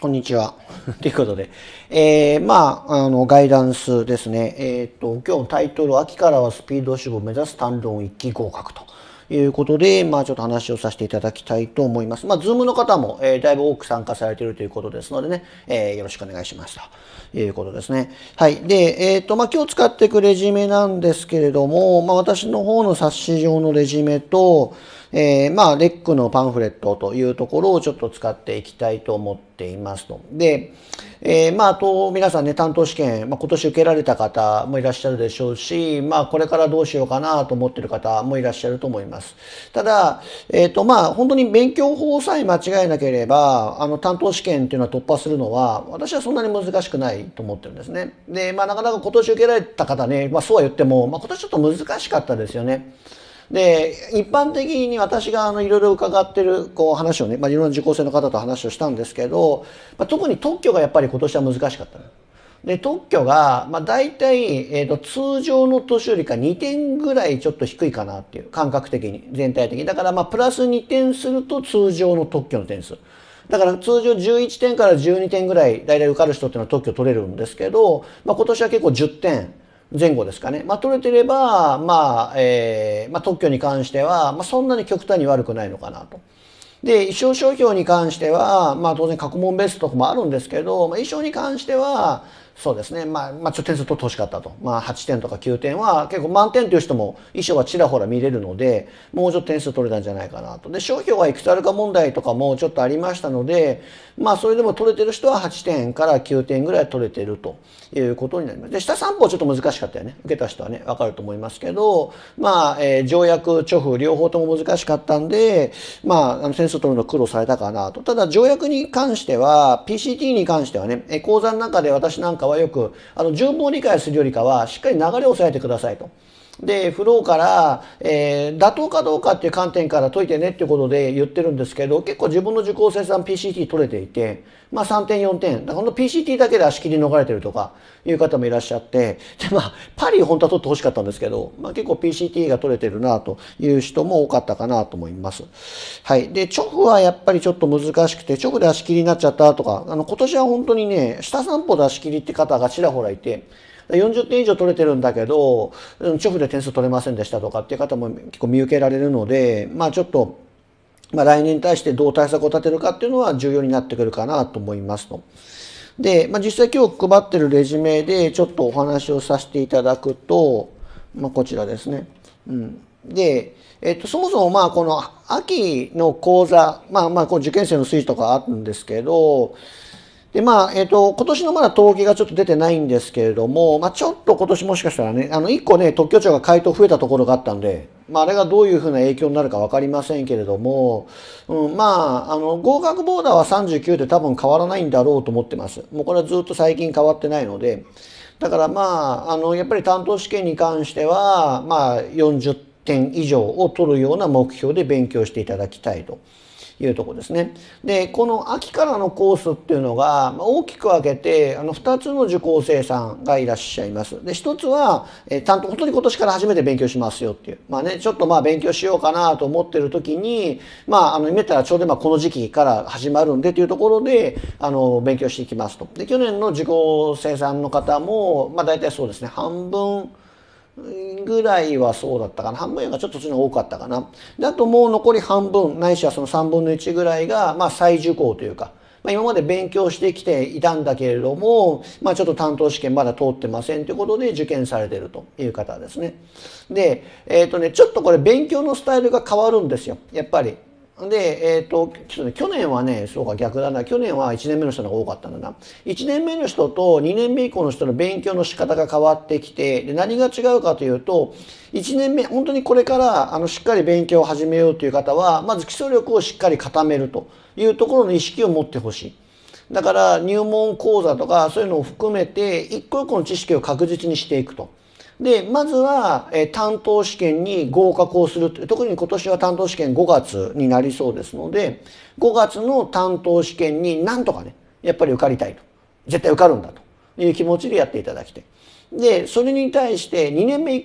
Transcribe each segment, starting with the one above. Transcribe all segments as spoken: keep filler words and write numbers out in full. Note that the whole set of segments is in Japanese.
こんにちは。ということで、えー、まあ、あの、ガイダンスですね。えっと、今日のタイトル、秋からはスピード志望を目指す単論一級合格ということで、まあ、ちょっと話をさせていただきたいと思います。まあ、ズームの方も、えー、だいぶ多く参加されているということですのでね、えー、よろしくお願いしますということですね。はい。で、えっと、まあ、今日使っていくレジュメなんですけれども、まあ、私の方の冊子上のレジュメと、えー、まあ、レックのパンフレットというところをちょっと使っていきたいと思っていますと。で、えー、まあ、あと、皆さんね、担当試験、まあ、今年受けられた方もいらっしゃるでしょうし、まあ、これからどうしようかなと思っている方もいらっしゃると思います。ただ、えっと、まあ、本当に勉強法さえ間違えなければ、あの、担当試験っていうのは突破するのは、私はそんなに難しくないと思ってるんですね。で、まあ、なかなか今年受けられた方ね、まあ、そうは言っても、まあ、今年ちょっと難しかったですよね。で、一般的に私があのいろいろ伺ってるこう話をね、まあ、いろんな受講生の方と話をしたんですけど、まあ、特に特許がやっぱり今年は難しかったの。で、特許が、まあ、大体、えっと、通常の年よりかにてんぐらいちょっと低いかなっていう、感覚的に、全体的に。だから、まあ、プラスにてんすると通常の特許の点数。だから通常じゅういってんからじゅうにてんぐらい、大体受かる人っていうのは特許取れるんですけど、まあ、今年は結構じゅってん。前後ですかね。まあ、取れてれば、まあ、えー、まあ、特許に関しては、まあ、そんなに極端に悪くないのかなと。で、衣装商標に関しては、まあ、当然過去問ベストとかもあるんですけど、まあ、衣装に関しては、そうですね。まあ、まあ、ちょっと点数取ってほしかったと。まあ、はちてんとかきゅうてんは、結構満点という人も衣装はちらほら見れるので、もうちょっと点数取れたんじゃないかなと。で、商標がいくつあるか問題とかもちょっとありましたので、まあ、それでも取れてる人ははってんからきゅうてんぐらい取れてるということになります。で、下さん歩ちょっと難しかったよね。受けた人はね、わかると思いますけど、まあ、えー、条約、著符、両方とも難しかったんで、まあ、あの点数取るの苦労されたかなと。ただ、条約に関しては、ピーシーティー に関してはね、講座の中で私なんかはよく、あの、順番を理解するよりかは、しっかり流れを押さえてくださいと。で、フローから、えー、妥当かどうかっていう観点から解いてねっていうことで言ってるんですけど、結構自分の受講生さん ピーシーティー 取れていて、まあさんてんよんてん。だからこの ピーシーティー だけで足切り逃れてるとかいう方もいらっしゃって、で、まあ、パリ本当は取ってほしかったんですけど、まあ結構 ピーシーティー が取れてるなという人も多かったかなと思います。はい。で、直符はやっぱりちょっと難しくて、直符で足切りになっちゃったとか、あの、今年は本当にね、下三歩で足切りって方がちらほらいて、よんじゅってん以上取れてるんだけど、直符で点数取れませんでしたとかっていう方も結構見受けられるので、まあちょっと、まあ来年に対してどう対策を立てるかっていうのは重要になってくるかなと思いますと。で、まあ実際今日配ってるレジュメでちょっとお話をさせていただくと、まあこちらですね。うん。で、えっと、そもそもまあこの秋の講座、まあまあこう受験生の推移とかあるんですけど、で、まあ、えっと、今年のまだ統計がちょっと出てないんですけれども、まあ、ちょっと今年もしかしたらね、あの、一個ね、特許庁が回答増えたところがあったんで、まあ、あれがどういうふうな影響になるかわかりませんけれども、うん、まあ、あの、合格ボーダーはさんじゅうきゅうで多分変わらないんだろうと思ってます。もうこれはずっと最近変わってないので、だからまあ、あの、やっぱり担当試験に関しては、まあ、よんじゅってん以上を取るような目標で勉強していただきたいと。いうところですね。で、この秋からのコースっていうのが大きく分けて、あの、二つの受講生さんがいらっしゃいます。で、一つは、えー、担当、本当に今年から初めて勉強しますよっていう。まあね、ちょっとまあ勉強しようかなと思ってる時に、まあ、あの、見たらちょうどまあこの時期から始まるんでというところで、あの、勉強していきますと。で、去年の受講生さんの方も、まあ大体そうですね、半分、ぐらいはそうだったかな。半分よりかちょっとそっちの方が多かったかな。で、あともう残り半分、ないしはそのさんぶんのいちぐらいが、まあ再受講というか、まあ今まで勉強してきていたんだけれども、まあちょっと担当試験まだ通ってませんということで受験されているという方ですね。で、えっとね、ちょっとこれ勉強のスタイルが変わるんですよ。やっぱり。で、えっと、ちょっとね、去年はね、そうか逆だな。去年はいちねんめの人の方が多かったんだな。いちねんめの人とにねんめ以降の人の勉強の仕方が変わってきて、で何が違うかというと、いちねんめ、本当にこれから、あの、しっかり勉強を始めようという方は、まず基礎力をしっかり固めるというところの意識を持ってほしい。だから、入門講座とか、そういうのを含めて、一個一個の知識を確実にしていくと。で、まずは、えー、担当試験に合格をする。特に今年は担当試験ごがつになりそうですので、ごがつの担当試験になんとかね、やっぱり受かりたいと。絶対受かるんだという気持ちでやっていただきたい。で、それに対してにねんめ以降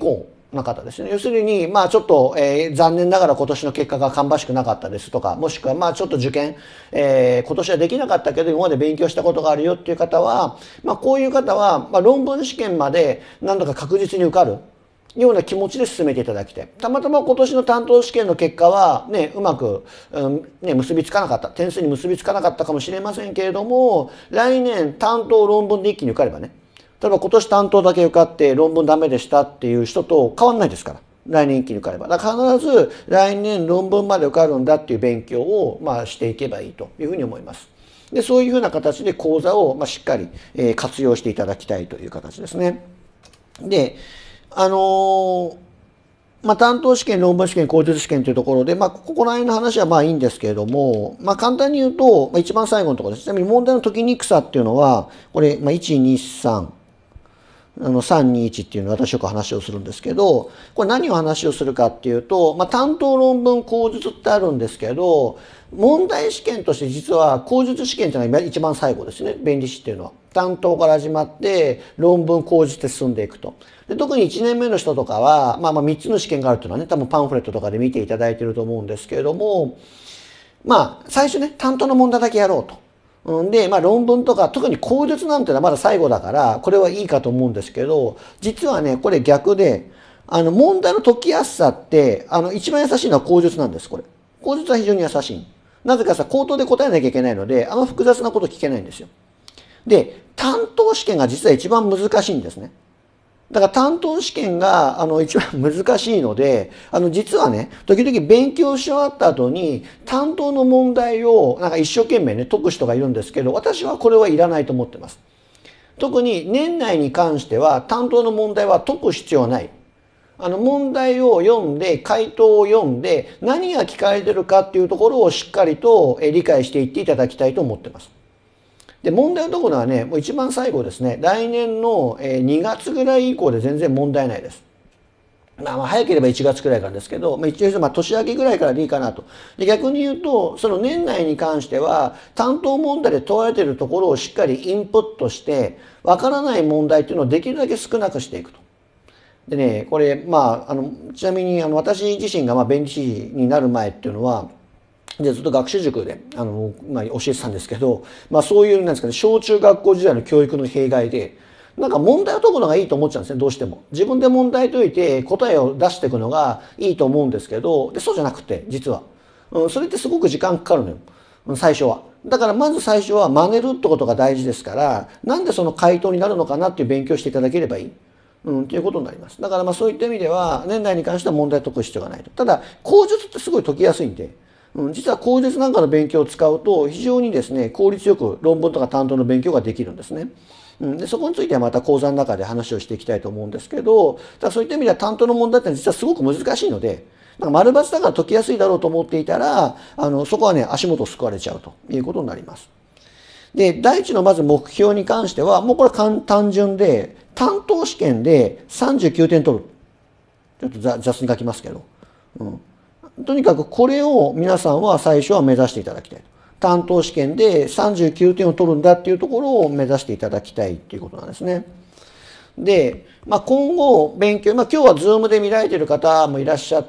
な方ですね。要するに、まあちょっと、えー、残念ながら今年の結果が芳しくなかったですとか、もしくはまあちょっと受験、えー、今年はできなかったけど今まで勉強したことがあるよっていう方は、まあこういう方は、まあ論文試験まで何度か確実に受かるような気持ちで進めていただきたい。たまたま今年の担当試験の結果はね、うまく、うんね、結びつかなかった。点数に結びつかなかったかもしれませんけれども、来年担当論文で一気に受かればね、例えば今年担当だけ受かって論文ダメでしたっていう人と変わんないですから。来年一気に受かれば。だから必ず来年論文まで受かるんだっていう勉強を、まあ、していけばいいというふうに思います。で、そういうふうな形で講座を、まあ、しっかり、えー、活用していただきたいという形ですね。で、あのー、まあ、担当試験、論文試験、口述試験というところで、まあ、ここら辺の話はまあいいんですけれども、まあ、簡単に言うと、まあ、一番最後のところです。ちなみに問題の解きにくさっていうのは、これ、まあ、いち、に、さん、あのさんにいちっていうのを私よく話をするんですけど、これ何を話をするかっていうと、まあ、担当論文口述ってあるんですけど、問題試験として実は口述試験っていうのが一番最後ですね。弁理士っていうのは。担当から始まって論文口述って進んでいくと。で特にいちねんめの人とかは、まあまあみっつの試験があるっていうのはね、多分パンフレットとかで見ていただいていると思うんですけれども、まあ最初ね、担当の問題だけやろうと。で、まあ論文とか、特に口述なんてのはまだ最後だから、これはいいかと思うんですけど、実はね、これ逆で、あの問題の解きやすさって、あの一番優しいのは口述なんです、これ。口述は非常に優しい。なぜかさ、口頭で答えなきゃいけないので、あの複雑なこと聞けないんですよ。で、担当試験が実は一番難しいんですね。だから担当試験があの一番難しいので、あの実はね、時々勉強し終わった後に担当の問題をなんか一生懸命ね解く人がいるんですけど、私はこれはいらないと思ってます。特に年内に関しては担当の問題は解く必要はない。あの問題を読んで回答を読んで何が聞かれてるかっていうところをしっかりと理解していっていただきたいと思ってます。で、問題のところはね、もう一番最後ですね、来年のにがつぐらい以降で全然問題ないです。まあ、まあ早ければいちがつくらいからですけど、まあ、一応まあ年明けぐらいからでいいかなと。で逆に言うと、その年内に関しては、担当問題で問われているところをしっかりインプットして、わからない問題っていうのをできるだけ少なくしていくと。でね、これ、まあ、あの、ちなみにあの私自身がまあ弁理士になる前っていうのは、でずっと学習塾であの、まあ、教えてたんですけど、まあ、そういうなんですかね、小中学校時代の教育の弊害で、なんか問題を解くのがいいと思っちゃうんですね、どうしても。自分で問題解いて答えを出していくのがいいと思うんですけど、でそうじゃなくて、実は、うん。それってすごく時間かかるのよ、最初は。だからまず最初は真似るってことが大事ですから、なんでその回答になるのかなっていう勉強していただければいい。うん、ということになります。だからまあそういった意味では、年内に関しては問題解く必要がないと。ただ、口述ってすごい解きやすいんで、うん、実は口述なんかの勉強を使うと非常にですね効率よく論文とか担当の勉強ができるんですね。うん、でそこについてはまた講座の中で話をしていきたいと思うんですけど、ただそういった意味では担当の問題って実はすごく難しいので、なんか丸抜だから解きやすいだろうと思っていたら、あのそこはね足元をすくわれちゃうということになります。で第一のまず目標に関してはもうこれは単純で、担当試験でさんじゅうきゅうてん取る。ちょっと雑に書きますけど。うんとにかくこれを皆さんは最初は目指していただきたい。担当試験でさんじゅうきゅうてんを取るんだっていうところを目指していただきたいっていうことなんですね。で、まあ、今後勉強、まあ、今日はズームで見られている方もいらっしゃって、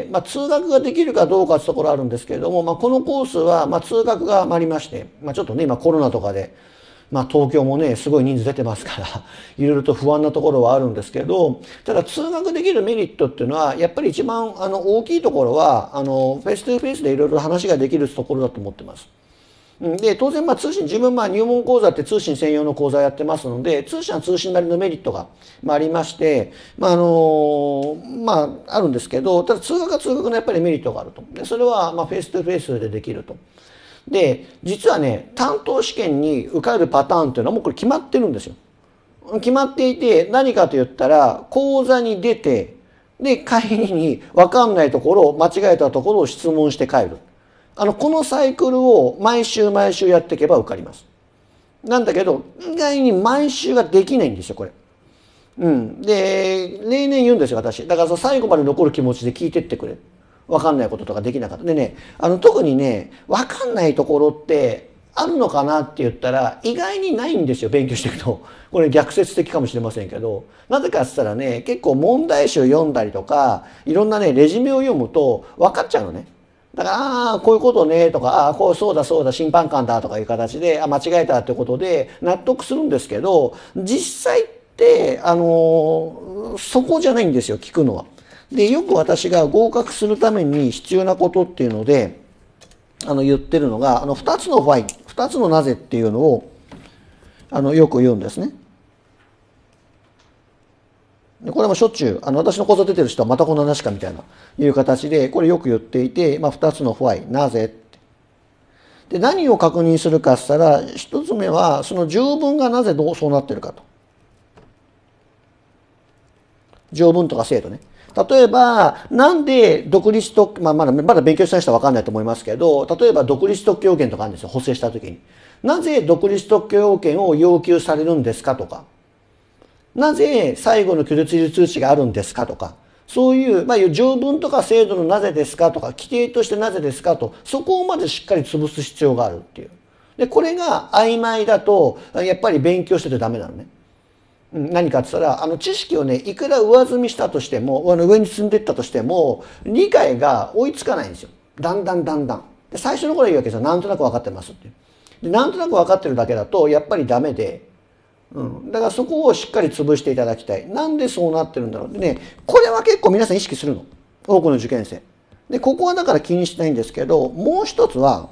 まあ、通学ができるかどうかってところあるんですけれども、まあ、このコースはまあ通学がありまして、まあ、ちょっとね今コロナとかでまあ東京もねすごい人数出てますからいろいろと不安なところはあるんですけど、ただ通学できるメリットっていうのはやっぱり一番あの大きいところはあのフェイストゥフェイスでいろいろ話ができるところだと思ってます。で当然まあ通信自分まあ入門講座って通信専用の講座やってますので、通信は通信なりのメリットがありまして、まああのまああるんですけど、ただ通学は通学のやっぱりメリットがあると。でそれはまあフェイストゥフェイスでできると。で実はね担当試験に受かるパターンというのはもうこれ決まってるんですよ。決まっていて、何かと言ったら講座に出て、で帰りに分かんないところを間違えたところを質問して帰る。あのこのサイクルを毎週毎週やっていけば受かります。なんだけど意外に毎週ができないんですよこれ。うん、で例年言うんですよ私。だからその最後まで残る気持ちで聞いてってくれ。分かんないこととかできなかった。でね、あの特にね、分かんないところって、 あるのかなって言ったら意外にないんですよ、勉強していくと。これ逆説的かもしれませんけど、なぜかって言ったらね、結構問題集読んだりとかいろんなねレジュメを読むと分かっちゃうのね。だから、ああ、こういうことね、とか、ああ、こう、そうだそうだ、審判官だ、とかいう形で、あ、間違えたってことで納得するんですけど、実際って、あの、そこじゃないんですよ、聞くのは。で、よく私が合格するために必要なことっていうので、あの、言ってるのが、あの、二つの why、二つのなぜっていうのを、あの、よく言うんですね。これもしょっちゅう、あの、私の講座出てる人はまたこの話かみたいな、いう形で、これよく言っていて、まあ、二つの why、なぜって。で、何を確認するかって言ったら、一つ目は、その条文がなぜどうそうなってるかと。条文とか制度ね。例えば、なんで独立特、まあ、まだ、まだ勉強した人は分かんないと思いますけど、例えば独立特許要件とかあるんですよ、補正したときに。なぜ独立特許要件を要求されるんですかとか。なぜ最後の拒絶通知があるんですかとか、そういう、まあ、条文とか制度のなぜですかとか、規定としてなぜですかと、そこをまずしっかり潰す必要があるっていう。で、これが曖昧だと、やっぱり勉強しててダメなのね。何かって言ったら、あの知識をね、いくら上積みしたとしても、あの上に積んでいったとしても、理解が追いつかないんですよ。だんだんだんだん。で最初の頃は言うわけですよ。なんとなく分かってますっていう。で、なんとなく分かってるだけだと、やっぱりダメで、うん、だからそこをしっかり潰していただきたい。なんでそうなってるんだろう。でね、これは結構皆さん意識するの。多くの受験生。で、ここはだから気にしないんですけど、もう一つは、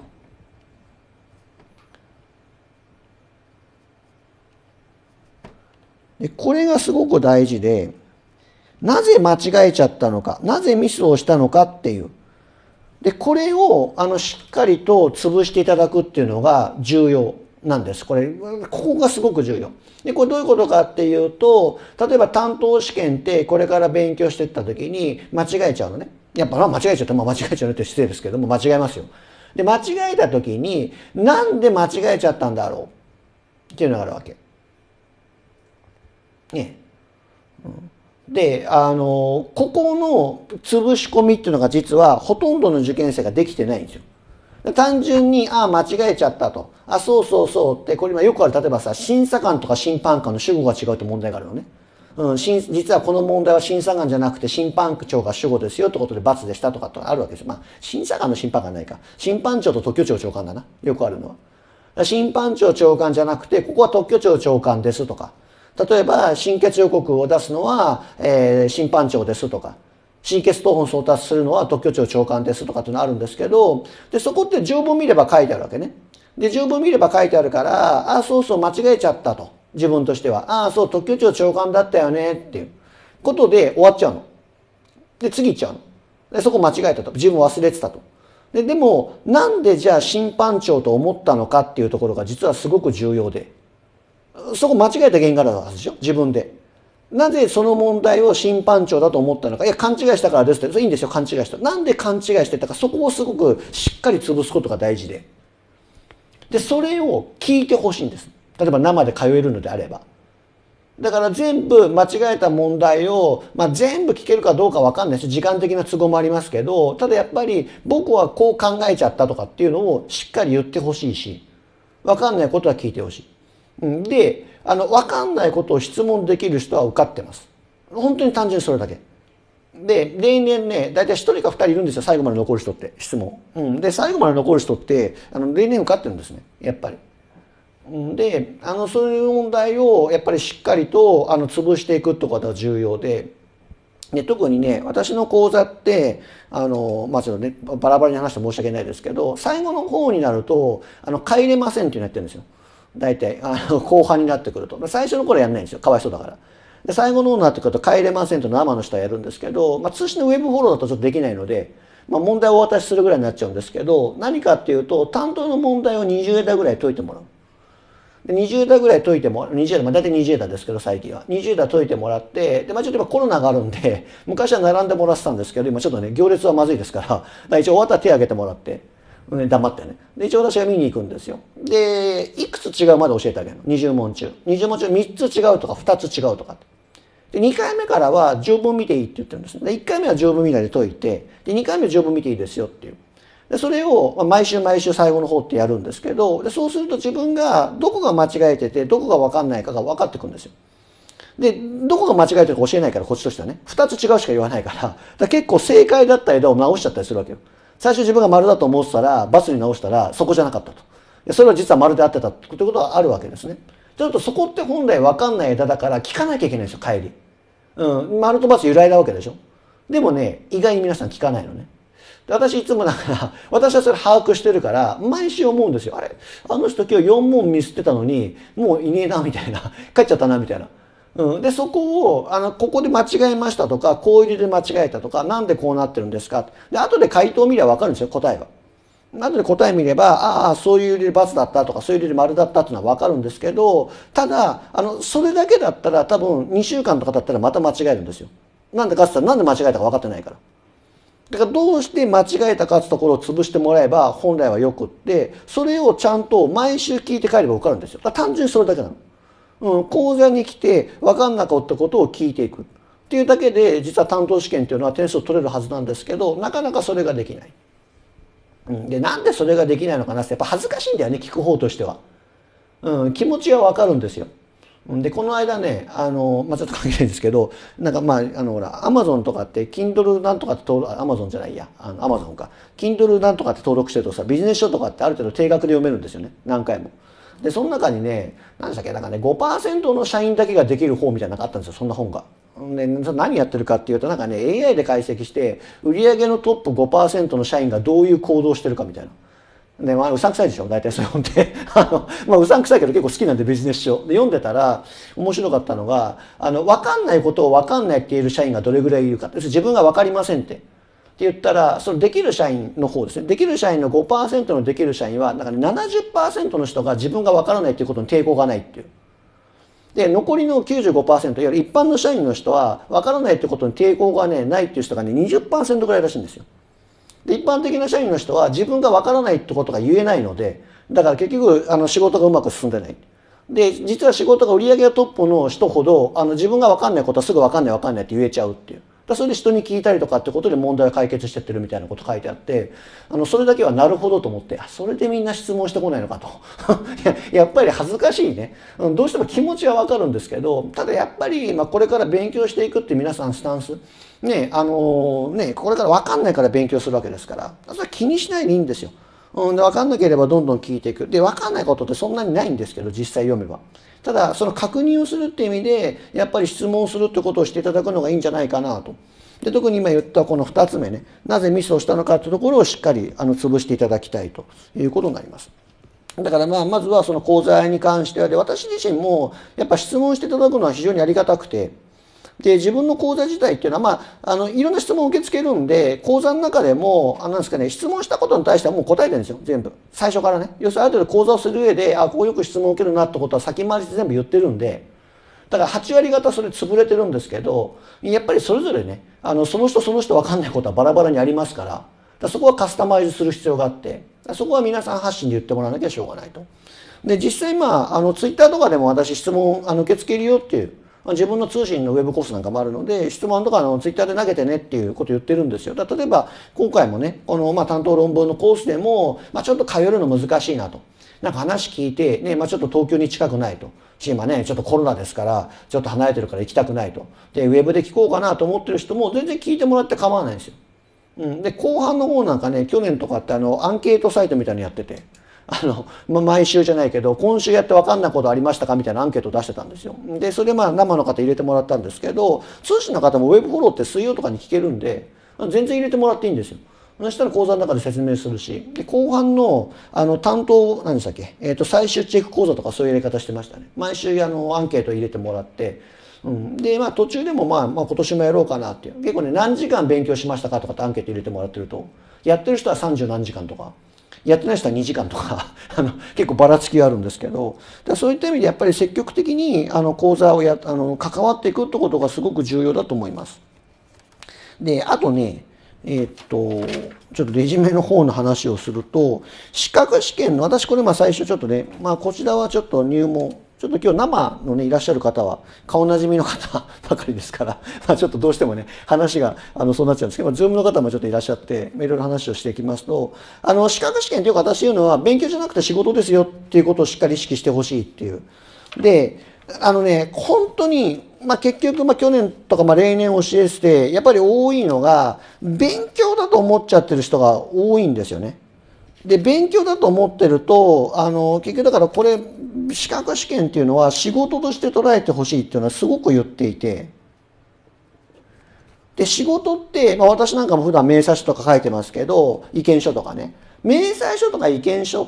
でこれがすごく大事で、なぜ間違えちゃったのか、なぜミスをしたのかっていう。で、これをあのしっかりと潰していただくっていうのが重要なんです。これ、ここがすごく重要。で、これどういうことかっていうと、例えば担当試験ってこれから勉強していった時に間違えちゃうのね。やっぱ間違えちゃったら、まあ、間違えちゃうって失礼ですけども、間違えますよ。で、間違えた時に、なんで間違えちゃったんだろうっていうのがあるわけ。ね。で、あの、ここの潰し込みっていうのが実はほとんどの受験生ができてないんですよ。単純に、ああ、間違えちゃったと。あ、そうそうそうって、これ今よくある、例えばさ、審査官とか審判官の主語が違うって問題があるのね。うん、実はこの問題は審査官じゃなくて審判長が主語ですよってことで罰でしたとかってあるわけですよ。まあ、審査官の審判官ないか。審判長と特許庁長官だな。よくあるのは。審判長長官じゃなくて、ここは特許庁長官ですとか。例えば、審決予告を出すのは、えー、審判長ですとか。審決等本送達するのは特許庁長官ですとかっていうのあるんですけど、で、そこって条文見れば書いてあるわけね。で、条文見れば書いてあるから、ああ、そうそう、間違えちゃったと。自分としては。ああ、そう、特許庁長官だったよね、っていうことで終わっちゃうの。で、次行っちゃうの。で、そこ間違えたと。自分忘れてたと。で、でも、なんでじゃあ審判長と思ったのかっていうところが実はすごく重要で。そこ間違えた原因があるはずでしょ、自分で。なぜその問題を審判長だと思ったのか。いや、勘違いしたからですって。それいいんですよ、勘違いした。なんで勘違いしてたか、そこをすごくしっかり潰すことが大事で。で、それを聞いてほしいんです。例えば生で通えるのであれば。だから全部間違えた問題を、まあ、全部聞けるかどうかわかんないです。時間的な都合もありますけど、ただやっぱり僕はこう考えちゃったとかっていうのをしっかり言ってほしいし、わかんないことは聞いてほしい。で、あの、わかんないことを質問できる人は受かってます。本当に単純にそれだけ。で、例年ね、だいたいひとりかふたりいるんですよ、最後まで残る人って、質問。うん。で、最後まで残る人って、あの、例年受かってるんですね、やっぱり。で、あの、そういう問題を、やっぱりしっかりと、あの、潰していくってことが重要で、で、特にね、私の講座って、あの、まあ、ちょっとね、バラバラに話して申し訳ないですけど、最後の方になると、あの、帰れませんっていうのやってるんですよ。大体、あの、後半になってくると。最初の頃やんないんですよ。かわいそうだから。で、最後の方になってくると、帰れませんと生の人はやるんですけど、まあ、通信のウェブフォローだとちょっとできないので、まあ、問題をお渡しするぐらいになっちゃうんですけど、何かっていうと、担当の問題をにじゅう枝ぐらい解いてもらう。で、にじゅう枝ぐらい解いてもらう。にじゅう枝、まあ、大体にじゅう枝ですけど、最近は。にじゅう枝解いてもらって、で、まあ、ちょっと今コロナがあるんで、昔は並んでもらってたんですけど、今ちょっとね、行列はまずいですから、だから一応終わったら手を挙げてもらって、ね、黙ってね。で、一応私が見に行くんですよ。で、いくつ違うまで教えてあげるの。にじゅう問中。にじゅう問中みっつ違うとかふたつ違うとか。で、にかいめからは条文見ていいって言ってるんです。で、いっかいめは条文見ないで解いて、で、にかいめは条文見ていいですよっていう。 でそれをまあ毎週毎週最後の方ってやるんですけど、でそうすると自分がどこが間違えててどこが分かんないかが分かってくるんですよ。でどこが間違えてるか教えないから、こっちとしてはねふたつ違うしか言わないから、だから結構正解だった枝を直しちゃったりするわけよ。最初自分が丸だと思ってたらバツに直したらそこじゃなかったと。でそれは実は丸で合ってたってことはあるわけですね。ちょっとそこって本来分かんない枝だから聞かなきゃいけないんですよ、帰り。うん、丸とバツ由来なわけでしょ。でもね、意外に皆さん聞かないのね。で私いつもだから私はそれ把握してるから毎週思うんですよ。あれあの人今日よん問ミスってたのにもういねえなみたいな帰っちゃったなみたいな。うん、でそこをあのここで間違えましたとか、こういう理由で間違えたとか、なんでこうなってるんですか。で後で回答を見れば分かるんですよ、答えが。後で答え見れば、ああそういう理由で×だったとか、そういう理由で丸だったっていうのは分かるんですけど、ただあのそれだけだったら多分にしゅうかんとかだったらまた間違えるんですよ。なんでかって言ったら、なんで間違えたか分かってないから。だからどうして間違えたかってところを潰してもらえば本来はよくって、それをちゃんと毎週聞いて帰れば分かるんですよ。だから単純にそれだけなの。うん、講座に来て分かんなかったことを聞いていくっていうだけで、実は担当試験っていうのは点数を取れるはずなんですけど、なかなかそれができない。うん、でなんでそれができないのかなって、やっぱ恥ずかしいんだよね、聞く方としては。うん、気持ちは分かるんですよ。でこの間ね、あの、まあ、ちょっと関係ないんですけど、なんかまあ、あのほら、アマゾンとかって、Kindle なんとかって登録、アマゾンじゃないや、あの、アマゾンか。Kindle なんとかって登録してるとさ、ビジネス書とかってある程度定額で読めるんですよね、何回も。で、その中にね、何でしたっけ、なんかね、ごパーセントの社員だけができる本みたいなのがあったんですよ、そんな本が。で、何やってるかっていうと、なんかね、エーアイ で解析して、売上のトップ ごパーセント の社員がどういう行動をしてるかみたいな。で、まあ、うさんくさいでしょ大体そういう本って。あの、まあ、うさんくさいけど結構好きなんで、ビジネス書。で、読んでたら、面白かったのが、あの、わかんないことをわかんないって言える社員がどれぐらいいるか。要するに自分がわかりませんって。って言ったら、そのできる社員の方ですね。できる社員の ごパーセント のできる社員は、なんかね、ななじゅっパーセント の人が自分がわからないっていうことに抵抗がないっていう。で、残りの きゅうじゅうごパーセント、いわゆる一般の社員の人は、わからないってことに抵抗がね、ないっていう人がね、にじゅっパーセント ぐらいらしいんですよ。で一般的な社員の人は自分がわからないってことが言えないので、だから結局あの仕事がうまく進んでない。で実は仕事が売り上げがトップの人ほどあの自分がわかんないことはすぐわかんないわかんないって言えちゃうっていう。だそれで人に聞いたりとかってことで問題を解決してってるみたいなこと書いてあって、あのそれだけはなるほどと思って、あそれでみんな質問してこないのかとややっぱり恥ずかしいね。どうしても気持ちはわかるんですけど、ただやっぱり、まあ、これから勉強していくって皆さんスタンスね、あのー、ね、これから分かんないから勉強するわけですから、それは気にしないでいいんですよ。うん、で分かんなければどんどん聞いていく。で、分かんないことってそんなにないんですけど、実際読めば。ただ、その確認をするっていう意味で、やっぱり質問するってことをしていただくのがいいんじゃないかなと。で、特に今言ったこのふたつめね、なぜミスをしたのかというところをしっかりあの潰していただきたいということになります。だからまあ、まずはその講座に関しては、で、私自身もやっぱ質問していただくのは非常にありがたくて、で自分の講座自体っていうのは、まあ、あのいろんな質問を受け付けるんで、講座の中でもあなんですかね、質問したことに対してはもう答えてるんですよ、全部最初からね。要するにある程度講座をする上で、あここよく質問を受けるなってことは先回りして全部言ってるんで、だからはち割方それ潰れてるんですけど、やっぱりそれぞれね、あのその人その人分かんないことはバラバラにありますから、だからそこはカスタマイズする必要があって、そこは皆さん発信で言ってもらわなきゃしょうがないと。で実際まああのツイッターとかでも私質問あの受け付けるよっていう、自分の通信のウェブコースなんかもあるので、質問とかのツイッターで投げてねっていうことを言ってるんですよ。だ例えば今回もね、このまあ担当論文のコースでも、まあ、ちょっと通えるの難しいなと。なんか話聞いて、ね、まあ、ちょっと東京に近くないと。今ね、ちょっとコロナですから、ちょっと離れてるから行きたくないと。で、ウェブで聞こうかなと思ってる人も全然聞いてもらって構わないんですよ。うん。で、後半の方なんかね、去年とかってあの、アンケートサイトみたいにやってて、あの、まあ、毎週じゃないけど、今週やって分かんないことありましたかみたいなアンケートを出してたんですよ。で、それでまあ生の方入れてもらったんですけど、通信の方もウェブフォローって水曜とかに聞けるんで、全然入れてもらっていいんですよ。そしたら講座の中で説明するし、で後半のあの担当何でしたっけ、えー、と最終チェック講座とかそういうやり方してましたね。毎週あのアンケート入れてもらって、うん、でまあ途中でも、まあ、まあ今年もやろうかなっていう、結構ね何時間勉強しましたかとかってアンケート入れてもらってると、やってる人はさんじゅう何時間とか、やってない人はにじかんとかあの結構ばらつきがあるんですけど、だそういった意味でやっぱり積極的にあの講座をやあの関わっていくってことがすごく重要だと思います。であとね、えー、っとちょっとレジュメの方の話をすると、資格試験の私これまあ最初ちょっとね、まあこちらはちょっと入門ちょっちょっと今日生のね、いらっしゃる方は、顔なじみの方ばかりですから、まあちょっとどうしてもね、話が、あの、そうなっちゃうんですけど、ズームの方もちょっといらっしゃって、いろいろ話をしていきますと、あの、資格試験ってよく私言うのは、勉強じゃなくて仕事ですよっていうことをしっかり意識してほしいっていう。で、あのね、本当に、まあ結局、まあ去年とか、まあ例年教えてて、やっぱり多いのが、勉強だと思っちゃってる人が多いんですよね。で、勉強だと思ってると、あの、結局だからこれ、資格試験っていうのは仕事として捉えてほしいっていうのはすごく言っていて、で、仕事って、まあ私なんかも普段明細書とか書いてますけど、意見書とかね。明細書とか意見書って、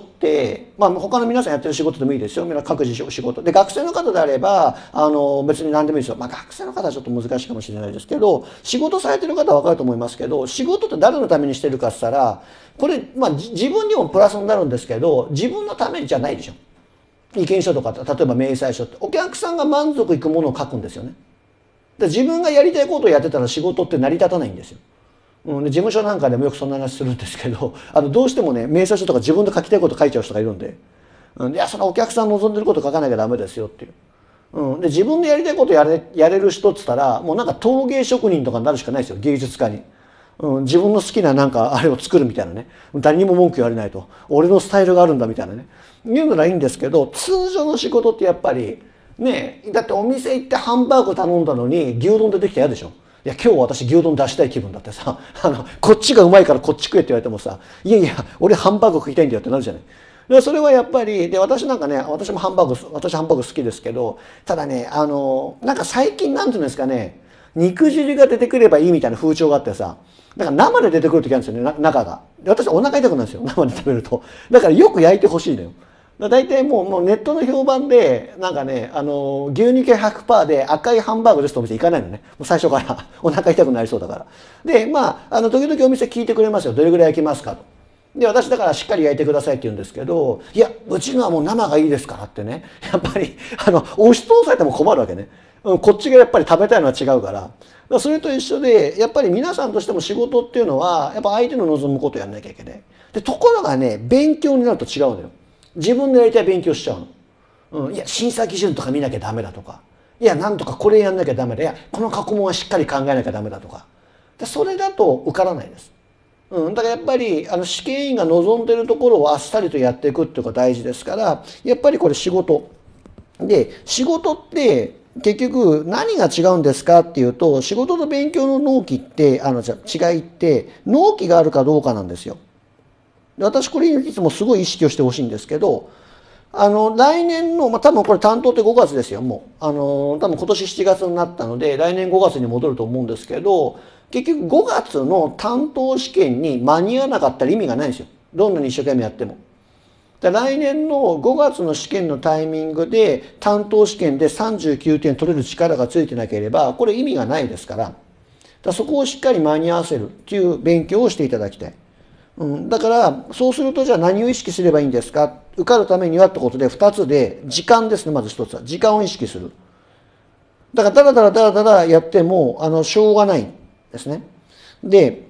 まあ他の皆さんやってる仕事でもいいですよ。各自仕事。で、学生の方であれば、あの、別に何でもいいですよ。まあ学生の方はちょっと難しいかもしれないですけど、仕事されてる方はわかると思いますけど、仕事って誰のためにしてるかって言ったら、これ、まあ自分にもプラスになるんですけど、自分のためじゃないでしょ。意見書とか、例えば明細書って、お客さんが満足いくものを書くんですよね。で自分がやりたいことをやってたら仕事って成り立たないんですよ。うん、で事務所なんかでもよくそんな話するんですけど、あのどうしてもね、明細書とか自分で書きたいこと書いちゃう人がいるんで、うん、いや、そのお客さん望んでること書かなきゃダメですよっていう。うん、で自分でやりたいことやれやれる人っつったら、もうなんか陶芸職人とかになるしかないですよ、芸術家に。うん、自分の好きななんかあれを作るみたいなね。誰にも文句言われないと。俺のスタイルがあるんだみたいなね。言うならいいんですけど、通常の仕事ってやっぱり、ねえ、だってお店行ってハンバーグ頼んだのに牛丼出てきたら嫌でしょ。いや、今日私牛丼出したい気分だってさ、あの、こっちがうまいからこっち食えって言われてもさ、いやいや、俺ハンバーグ食いたいんだよってなるじゃない。でそれはやっぱり、で、私なんかね、私もハンバーグ、私ハンバーグ好きですけど、ただね、あの、なんか最近なんていうんですかね、肉汁が出てくればいいみたいな風潮があってさ、だから生で出てくる時あるんですよね、中が。で私お腹痛くなるんですよ、生で食べると。だからよく焼いてほしいのよ。大体もうもうネットの評判でなんかね、あの牛肉系 ひゃくパーセント で赤いハンバーグですとお店行かないのね、もう最初からお腹痛くなりそうだから。でまああの時々お店聞いてくれますよ、どれぐらい焼きますかと。で私だからしっかり焼いてくださいって言うんですけど、いやうちのはもう生がいいですからってね、やっぱりあの押し通されても困るわけね。こっちがやっぱり食べたいのは違うから。だからそれと一緒でやっぱり皆さんとしても仕事っていうのはやっぱ相手の望むことをやんなきゃいけない。でところがね、勉強になると違うのよ。自分のやりたい勉強しちゃうの。うん、いや審査基準とか見なきゃダメだとか、いやなんとかこれやんなきゃダメだ、いやこの過去問はしっかり考えなきゃダメだとか。でそれだと受からないです。うん、だからやっぱりあの試験員が望んでるところをあっさりとやっていくっていうのが大事ですから、やっぱりこれ仕事で、仕事って結局何が違うんですかっていうと、仕事と勉強の納期ってあのじゃ違いって納期があるかどうかなんですよ。私これいつもすごい意識をしてほしいんですけど、あの来年の、まあ、多分これ担当ってごがつですよ、もうあの多分今年しちがつになったので来年ごがつに戻ると思うんですけど、結局ごがつの担当試験に間に合わなかったら意味がないんですよ、どんなに一生懸命やっても。で来年のごがつの試験のタイミングで担当試験でさんじゅうきゅうてん取れる力がついてなければこれ意味がないですから、だからそこをしっかり間に合わせるっていう勉強をしていただきたい。うん、だからそうするとじゃあ何を意識すればいいんですか、受かるためにはってことでふたつで、時間ですね。まずひとつは時間を意識する。だからダラダラダラダラやってもあのしょうがないですね。で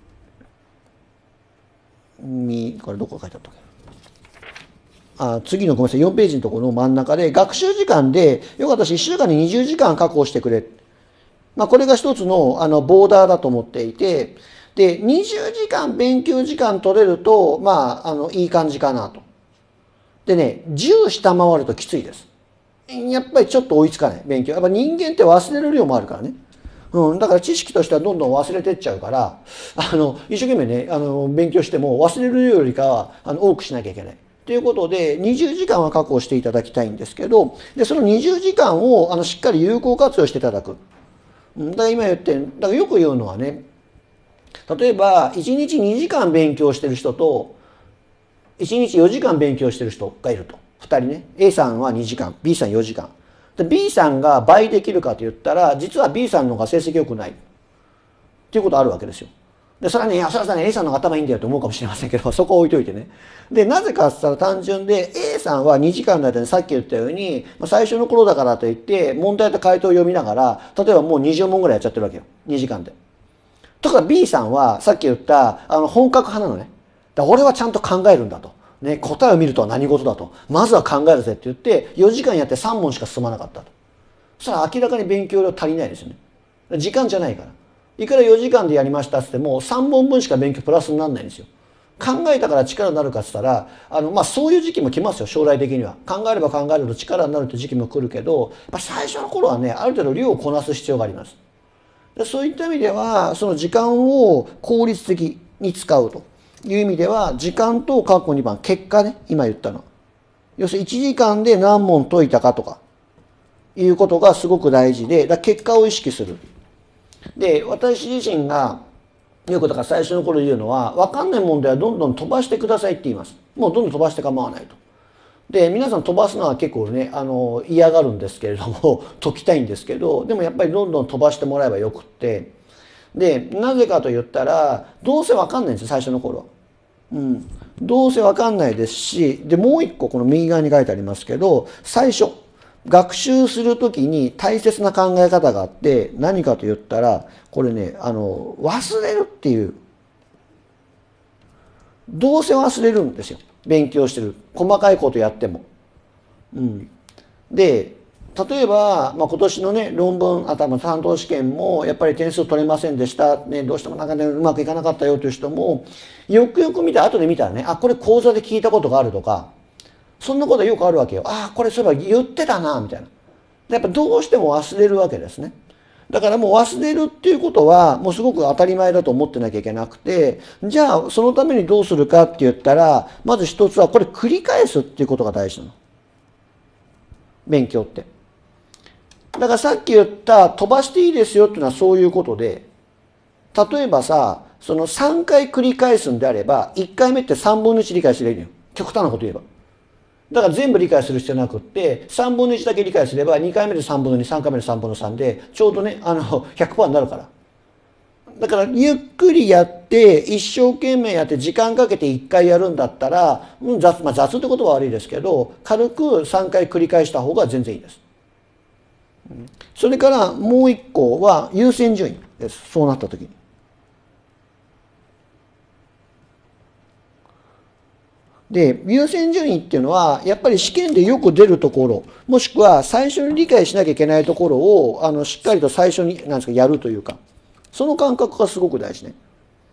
みこれどこ書いてあったっけ、あ次のごめんなさいよんページのところの真ん中で、学習時間でよく私いっしゅうかんににじゅうじかん確保してくれ、まあ、これが一つのあのボーダーだと思っていて、でにじゅうじかん勉強時間取れるとまああのいい感じかなと。でね、じゅう下回るときついです。やっぱりちょっと追いつかない勉強。やっぱ人間って忘れる量もあるからね。うん、だから知識としてはどんどん忘れてっちゃうから、あの一生懸命ねあの勉強しても忘れる量よりかはあの多くしなきゃいけない。ということでにじゅうじかんは確保していただきたいんですけど、でそのにじゅうじかんをあのしっかり有効活用していただく。だから今言ってだからよく言うのはね、例えばいちにちにじかん勉強してる人といちにちよじかん勉強してる人がいると。ふたりね。A さんはにじかん、B さんよじかん。で B さんが倍できるかと言ったら、実は B さんの方が成績良くない。っていうことあるわけですよ。で、それはね、いや、それはね、A さんの方が頭いいんだよと思うかもしれませんけど、そこは置いといてね。で、なぜかって言ったら単純で、A さんはにじかんの間にさっき言ったように、最初の頃だからといって、問題と回答を読みながら、例えばもうにじゅう問ぐらいやっちゃってるわけよ。にじかんで。とか B さんはさっき言った、あの、本格派なのね。だ俺はちゃんと考えるんだと。 ね、答えを見るとは何事だと。まずは考えるぜって言って、よじかんやってさん問しか進まなかったと。そしたら明らかに勉強量足りないですよね。時間じゃないから。いくらよじかんでやりましたって言っても、さんぼんぶんしか勉強プラスにならないんですよ。考えたから力になるかって言ったら、あの、まあ、そういう時期も来ますよ、将来的には。考えれば考えるほど力になるという時期も来るけど、やっぱ最初の頃はね、ある程度量をこなす必要があります。でそういった意味では、その時間を効率的に使うという意味では、時間と括弧にばん、結果ね、今言ったの。要するにいちじかんで何問解いたかとか、いうことがすごく大事で、だ結果を意識する。で、私自身が、よくだから最初の頃言うのは、分かんない問題はどんどん飛ばしてくださいって言います。もうどんどん飛ばして構わないと。で、皆さん飛ばすのは結構ね、あの、嫌がるんですけれども、解きたいんですけど、でもやっぱりどんどん飛ばしてもらえばよくって。で、なぜかと言ったら、どうせ分かんないんですよ、最初の頃は。うん。どうせ分かんないですし、で、もう一個この右側に書いてありますけど、最初。学習するときに大切な考え方があって、何かと言ったら、これね、あの、忘れるっていう。どうせ忘れるんですよ。勉強してる。細かいことやっても。うん。で、例えば、まあ、今年のね、論文、あとは担当試験も、やっぱり点数取れませんでした。ね、どうしてもなんかね、うまくいかなかったよという人も、よくよく見て、後で見たらね、あ、これ講座で聞いたことがあるとか、そんなことよくあるわけよ。ああ、これそういえば言ってたな、みたいな。やっぱどうしても忘れるわけですね。だからもう忘れるっていうことは、もうすごく当たり前だと思ってなきゃいけなくて、じゃあそのためにどうするかって言ったら、まず一つはこれ繰り返すっていうことが大事なの。勉強って。だからさっき言った飛ばしていいですよっていうのはそういうことで、例えばさ、そのさんかい繰り返すんであれば、いっかいめってさんぶんのいち理解すればいいのよ。極端なこと言えば。だから全部理解する必要なくって、さんぶんのいちだけ理解すれば、にかいめでさんぶんのに、さんかいめでさんぶんのさんで、ちょうどね、あの、ひゃくパーセントになるから。だから、ゆっくりやって、一生懸命やって、時間かけていっかいやるんだったら、うん、雑、まあ雑ってことは悪いですけど、軽くさんかい繰り返した方が全然いいです。それからもう一個は優先順位です。そうなった時に。で、優先順位っていうのは、やっぱり試験でよく出るところ、もしくは最初に理解しなきゃいけないところを、あの、しっかりと最初に、なんですか、やるというか、その感覚がすごく大事ね。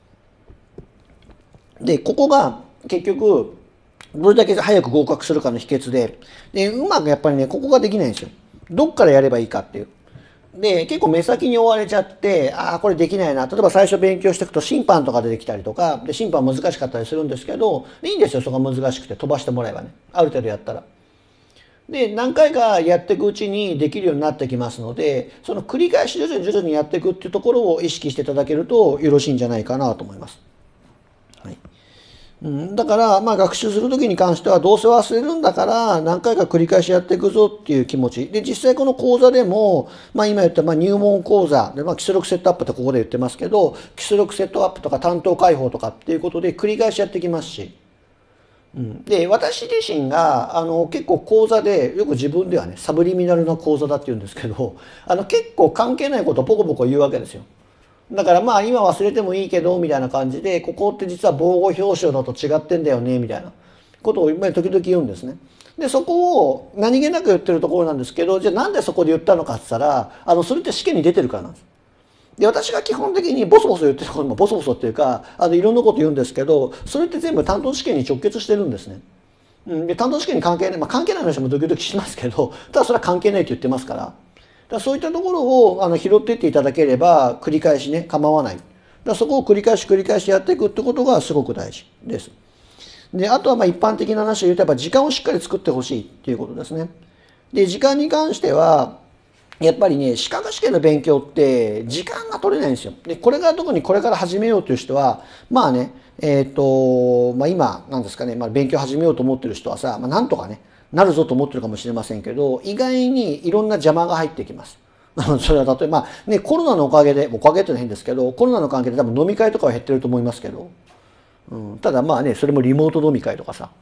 で、ここが結局、どれだけ早く合格するかの秘訣で、で、うまくやっぱりね、ここができないんですよ。どっからやればいいかっていう。で、結構目先に追われちゃって、ああ、これできないな。例えば最初勉強していくと審判とか出てきたりとか、で、審判難しかったりするんですけど、いいんですよ、そこが難しくて飛ばしてもらえばね。ある程度やったら。で、何回かやっていくうちにできるようになってきますので、その繰り返し徐々に徐々にやっていくっていうところを意識していただけるとよろしいんじゃないかなと思います。はい。うん、だから、まあ学習するときに関しては、どうせ忘れるんだから、何回か繰り返しやっていくぞっていう気持ち。で、実際この講座でも、まあ今言った、まあ入門講座で、まあ基礎力セットアップってここで言ってますけど、基礎力セットアップとか担当解放とかっていうことで繰り返しやってきますし。うん、で、私自身が、あの、結構講座で、よく自分ではね、サブリミナルな講座だって言うんですけど、あの、結構関係ないことをポコポコ言うわけですよ。だからまあ今忘れてもいいけどみたいな感じで、ここって実は防護表彰だと違ってんだよねみたいなことを今時々言うんですね。でそこを何気なく言ってるところなんですけど、じゃあなんでそこで言ったのかって言ったら、あのそれって試験に出てるからなんです。で私が基本的にボソボソ言ってることもボソボソっていうか、あのいろんなこと言うんですけど、それって全部担当試験に直結してるんですね。うん、で担当試験に関係ない、まあ、関係ない話もドキドキしますけど、ただそれは関係ないと言ってますから。だそういったところをあの拾っていっていただければ繰り返しね構わない。だそこを繰り返し繰り返しやっていくってことがすごく大事です。であとはまあ一般的な話を言うとやっぱ時間をしっかり作ってほしいっていうことですね。で時間に関してはやっぱりね資格試験の勉強って時間が取れないんですよ。でこれが特にこれから始めようという人はまあねえっ、とまあ今なんですかね、まあ、勉強始めようと思ってる人はさ、まあ、なんとかねなるぞと思ってるかもしれませんけど、意外にいろんな邪魔が入ってきます。それは例えば、まあね、コロナのおかげで、おかげってのは変ですけど、コロナの関係で多分飲み会とかは減ってると思いますけど、うん、ただまあね、それもリモート飲み会とかさ、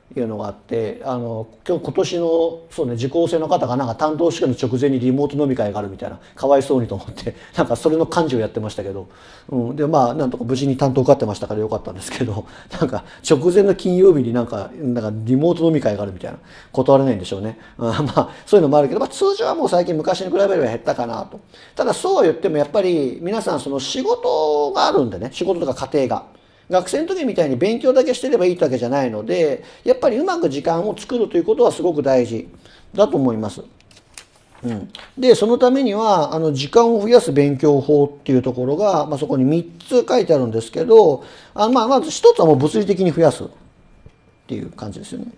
いうのがあって、あの今日今年のそうね受講生の方がなんか担当試験の直前にリモート飲み会があるみたいな、かわいそうにと思ってなんかそれの幹事をやってましたけど、うん、でまあなんとか無事に担当受かってましたからよかったんですけど、なんか直前の金曜日になんかなんかリモート飲み会があるみたいな、断れないんでしょうね。うん、まあそういうのもあるけど、まあ、通常はもう最近昔に比べれば減ったかなと。ただそうは言ってもやっぱり皆さんその仕事があるんでね、仕事とか家庭が。学生の時みたいに勉強だけしてればいいってわけじゃないので、やっぱりうまく時間を作るということはすごく大事だと思います。うん、でそのためにはあの時間を増やす勉強法っていうところが、まあ、そこにみっつ書いてあるんですけど、あまあ、まずひとつはもう物理的に増やすっていう感じですよね。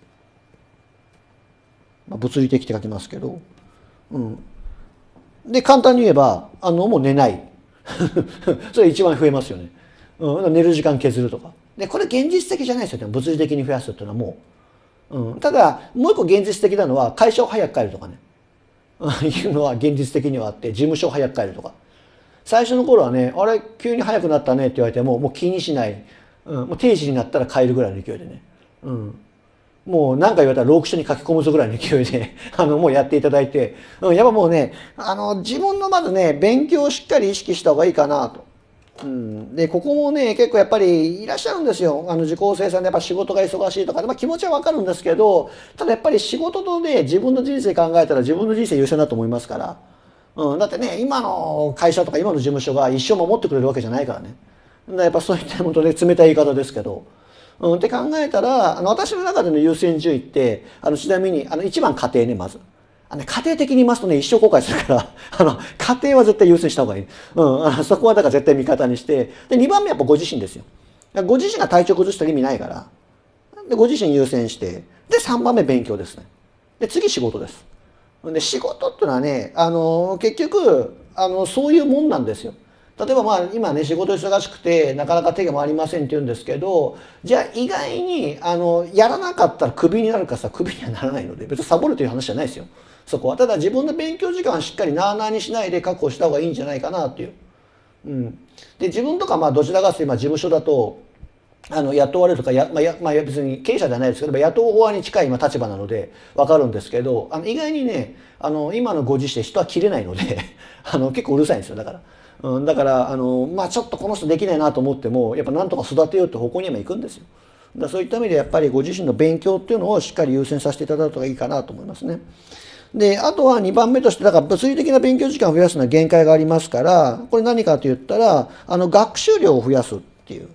まあ、物理的って書きますけど、うん、で簡単に言えばあのもう寝ないそれ一番増えますよね。うん、寝る時間削るとか。で、これ現実的じゃないですよね。物理的に増やすっていうのはもう。うん、ただ、もう一個現実的なのは、会社を早く帰るとかね。いうのは現実的にはあって、事務所を早く帰るとか。最初の頃はね、あれ、急に早くなったねって言われても、もう気にしない。うん、もう定時になったら帰るぐらいの勢いでね。うん。もう何か言われたらローク書に書き込むぞぐらいの勢いで、あの、もうやっていただいて、うん、やっぱもうね、あの、自分のまずね、勉強をしっかり意識した方がいいかなと。うん、でここもね結構やっぱりいらっしゃるんですよ。あの受講生さんでやっぱ仕事が忙しいとかで、まあ、気持ちはわかるんですけど、ただやっぱり仕事とね自分の人生考えたら自分の人生優先だと思いますから、うん、だってね今の会社とか今の事務所が一生守ってくれるわけじゃないからね。だからやっぱそういったもとで冷たい言い方ですけど、うん、って考えたらあの私の中での優先順位ってあのちなみにあのいちばん家庭ねまず。あの、ね、家庭的に言いますとね、一生後悔するから、あの、家庭は絶対優先した方がいい。うん、あのそこはだから絶対味方にして、で、にばんめやっぱご自身ですよ。ご自身が体調崩したら意味ないから、で、ご自身優先して、で、さんばんめ勉強ですね。で、次仕事です。で、仕事っていうのはね、あの、結局、あの、そういうもんなんですよ。例えばまあ今ね仕事忙しくてなかなか手が回りませんって言うんですけど、じゃあ意外にあのやらなかったらクビになるかさ、クビにはならないので別にサボるという話じゃないですよ。そこはただ自分の勉強時間はしっかりなあなあにしないで確保した方がいいんじゃないかなっていう。うん、で自分とかまあどちらかというと今事務所だとあの雇われるとかや、まあやまあ、別に経営者じゃないですけど雇う側に近い今立場なので分かるんですけど、あの意外にねあの今のご時世人は切れないのであの結構うるさいんですよ。だから。うん、だからあの、まあ、ちょっとこの人できないなと思ってもやっぱなんとか育てようって方向には行くんですよ。だからそういった意味でやっぱりご自身の勉強っていうのをしっかり優先させていただくといいかなと思いますね。であとはにばんめとしてだから物理的な勉強時間を増やすのは限界がありますから、これ何かと言ったらあの学習量を増やすっていう。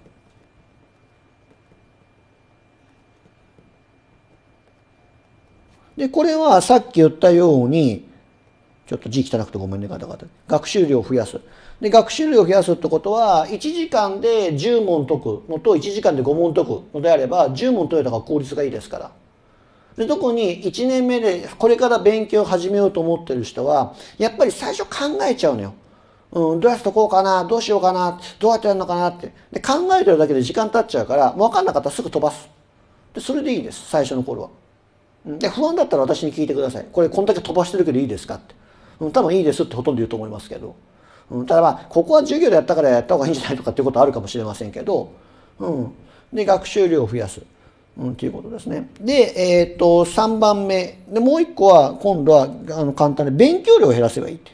でこれはさっき言ったようにちょっと字汚くてごめんね方々。学習量を増やす。で、学習量を増やすってことは、いちじかんでじゅう問解くのといちじかんでご問解くのであれば、じゅう問解いた方が効率がいいですから。で、特にいちねんめでこれから勉強を始めようと思ってる人は、やっぱり最初考えちゃうのよ。うん、どうやって解こうかな、どうしようかな、どうやってやるのかなって。で、考えてるだけで時間経っちゃうから、もう分かんなかったらすぐ飛ばす。で、それでいいです、最初の頃は。で、不安だったら私に聞いてください。これこんだけ飛ばしてるけどいいですかって。うん、多分いいですってほとんど言うと思いますけど、うん、ただまあここは授業でやったからやった方がいいんじゃないとかっていうことはあるかもしれませんけど、うん、で学習量を増やす、うん、ということですね。で、えっとさんばんめでもう一個は今度はあの簡単に勉強量を減らせばいいって。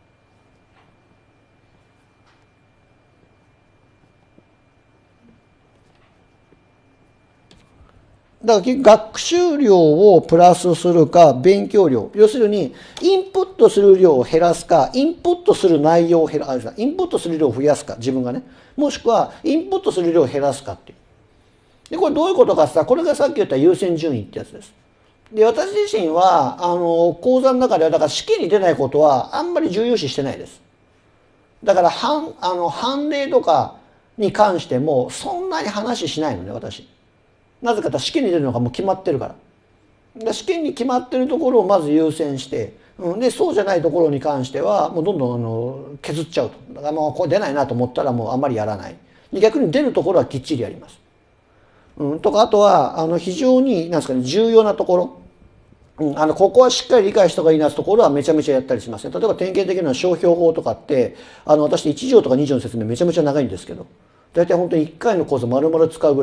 だから学習量をプラスするか勉強量、要するにインプットする量を減らすかインプットする内容を減らすインプットする量を増やすか自分がね、もしくはインプットする量を減らすかっていう。でこれどういうことかさ、これがさっき言った優先順位ってやつです。で私自身はあの講座の中ではだから試験に出ないことはあんまり重要視してないです。だから判あの判例とかに関してもそんなに話しないのね私。なぜかというと試験に出るのがもう決まってるから。で試験に決まってるところをまず優先して、うん、でそうじゃないところに関してはもうどんどんあの削っちゃうと。だからもうこれ出ないなと思ったらもうあんまりやらない。で逆に出るところはきっちりやります。うん、とかあとはあの非常になんですかね重要なところ。うん、あのここはしっかり理解した方がいいなってところはめちゃめちゃやったりしますね。例えば典型的な商標法とかってあの私いち条とかに条の説明めちゃめちゃ長いんですけど大体本当にいっかいの講座丸々使うぐらい。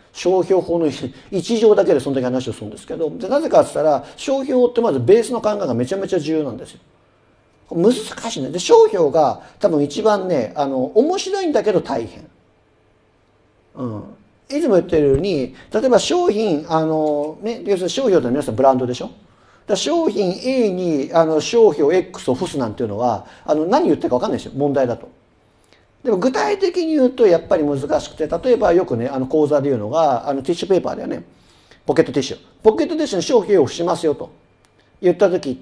商標法の一条だけでその時話をするんですけど、でなぜかって言ったら商標ってまずベースの考えがめちゃめちゃ重要なんですよ。難しいね。で商標が多分一番ねあの面白いんだけど大変。うん、いつも言ってるように例えば商品あの、ね、要するに商標って皆さんブランドでしょ。だ商品 A にあの商標 X を付すなんていうのはあの何言ってるか分かんないですよ問題だと。でも具体的に言うとやっぱり難しくて、例えばよくねあの講座で言うのがあのティッシュペーパーだよね。ポケットティッシュポケットティッシュに商標を付しますよと言った時って、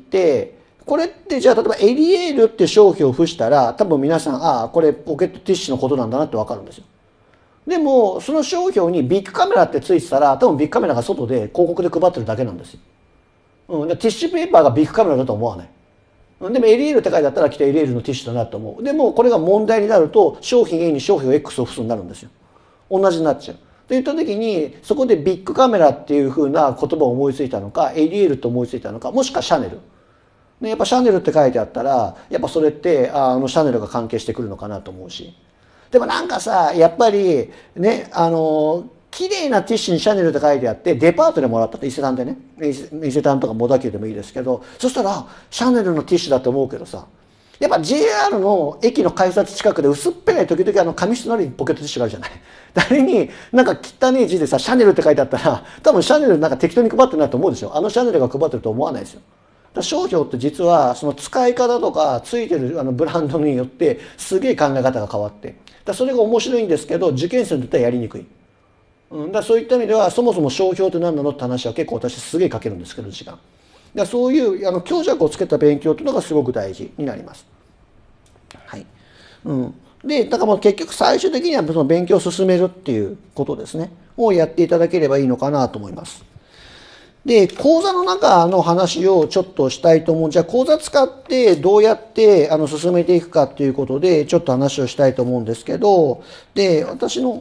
これってじゃあ例えばエリエールって商標を付したら多分皆さんああこれポケットティッシュのことなんだなって分かるんですよ。でもその商標にビッグカメラってついてたら多分ビッグカメラが外で広告で配ってるだけなんですよ。うん、ティッシュペーパーがビッグカメラだと思わない。でもエリエールって書いてあったらきっとエリエールのティッシュだなと思う。でもこれが問題になると商品 A に商標 X を付すになるんですよ。同じになっちゃう。と言った時にそこでビッグカメラっていうふうな言葉を思いついたのかエリエールと思いついたのか、もしくはシャネル。でやっぱシャネルって書いてあったらやっぱそれってあのシャネルが関係してくるのかなと思うし。でもなんかさやっぱりねあの綺麗なティッシュにシャネルって書いてあってデパートでもらったって伊勢丹でね伊勢丹とかモダキューでもいいですけど、そしたらシャネルのティッシュだと思うけどさ、やっぱ ジェイアール の駅の改札近くで薄っぺらい時々あの紙質のあるポケットティッシュがあるじゃない。誰になんか汚い字でさシャネルって書いてあったら多分シャネルなんか適当に配ってるなと思うでしょ。あのシャネルが配ってると思わないですよ。商標って実はその使い方とかついてるあのブランドによってすげえ考え方が変わって、だそれが面白いんですけど受験生にとってはやりにくい。うん、だそういった意味ではそもそも商標って何なのって話は結構私すげえかけるんですけど時間。だそういうあの強弱をつけた勉強というのがすごく大事になります。はい。うん。でだからもう結局最終的にはその勉強を進めるっていうことですねをやっていただければいいのかなと思います。で講座の中の話をちょっとしたいと思う。じゃあ講座使ってどうやってあの進めていくかっていうことでちょっと話をしたいと思うんですけど、で私の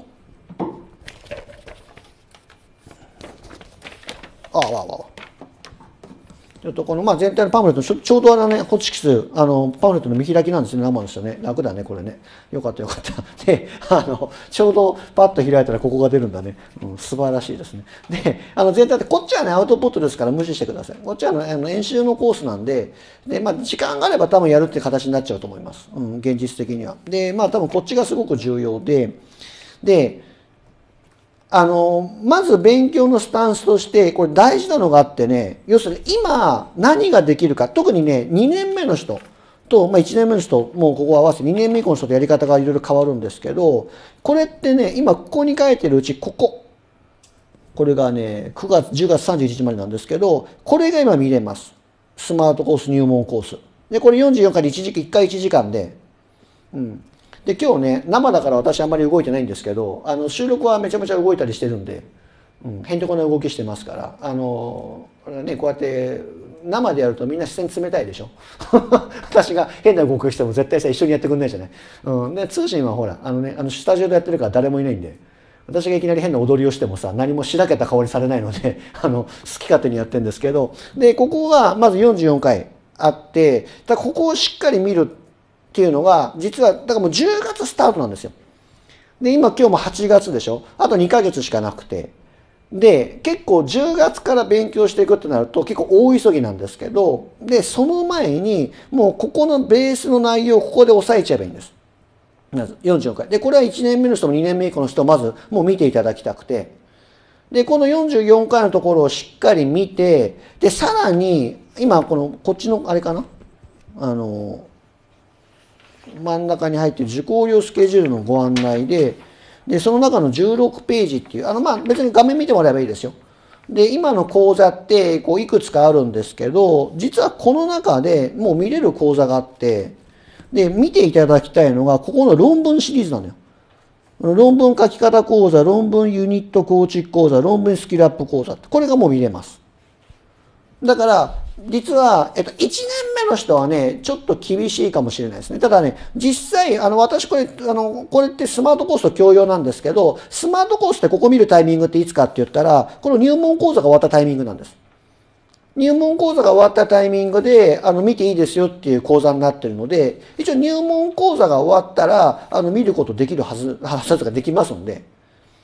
ああわあわあちょっとこのまあ全体のパンフレットちょちょうどあのねホチキスあのパンフレットの見開きなんですね。生の人ね楽だねこれね。よかったよかった。であのちょうどパッと開いたらここが出るんだね。うん、素晴らしいですね。であの全体でこっちはねアウトプットですから無視してください。こっちは、ね、あの演習のコースなんでで、まあ、時間があれば多分やるっていう形になっちゃうと思います。うん、現実的には。でまあ多分こっちがすごく重要でであのまず勉強のスタンスとしてこれ大事なのがあってね、要するに今何ができるか、特にねにねんめの人と、まあ、いちねんめの人もうここ合わせてにねんめ以降の人とやり方がいろいろ変わるんですけど、これってね今ここに書いてるうちこここれがねくがつじゅうがつさんじゅういちにちまでなんですけど、これが今見れます。スマートコース入門コースでこれよんじゅうよんかいでいちじいっかいいちじかんで、うんで今日ね生だから私あんまり動いてないんですけど、あの収録はめちゃめちゃ動いたりしてるんで、うん、へんてこな動きしてますから、あのねこうやって生でやるとみんな視線冷たいでしょ私が変な動きしても絶対さ一緒にやってくんないじゃない。うん、で通信はほらあのねあのスタジオでやってるから誰もいないんで、私がいきなり変な踊りをしてもさ何もしらけた顔にされないのであの好き勝手にやってるんですけど、でここがまずよんじゅうよんかいあって、だここをしっかり見るっていうのが実はだからもうじゅうがつスタートなんですよ。で今今日もはちがつでしょ。あとにかげつしかなくて、で結構じゅうがつから勉強していくってなると結構大急ぎなんですけど、でその前にもうここのベースの内容をここで押さえちゃえばいいんです。まずよんじゅうよんかいでこれはいちねんめの人もにねんめ以降の人をまずもう見ていただきたくて、でこのよんじゅうよんかいのところをしっかり見て、でさらに今このこっちのあれかなあの真ん中に入っている受講料スケジュールのご案内で、でその中のじゅうろくページっていうあのまあ別に画面見てもらえばいいですよ。で今の講座ってこういくつかあるんですけど、実はこの中でもう見れる講座があって、で見ていただきたいのがここの論文シリーズなのよ。論文書き方講座、論文ユニット構築講座、論文スキルアップ講座ってこれがもう見れます。だから実は、えっと、いちねんめの人はねちょっと厳しいかもしれないですね。ただね実際あの私これあのこれってスマートコースと共用なんですけど、スマートコースってここ見るタイミングっていつかって言ったらこの入門講座が終わったタイミングなんです。入門講座が終わったタイミングであの見ていいですよっていう講座になってるので、一応入門講座が終わったらあの見ることできるはずはずができますので。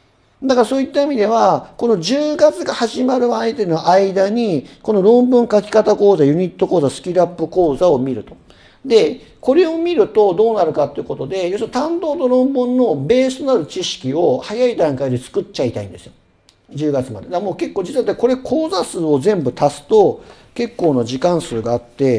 だからそういった意味では、このじゅうがつが始まる相手の間に、この論文書き方講座、ユニット講座、スキルアップ講座を見ると。で、これを見るとどうなるかということで、要するに担当と論文のベースとなる知識を早い段階で作っちゃいたいんですよ。じゅうがつまで。だからもう結構実はこれ講座数を全部足すと結構の時間数があって、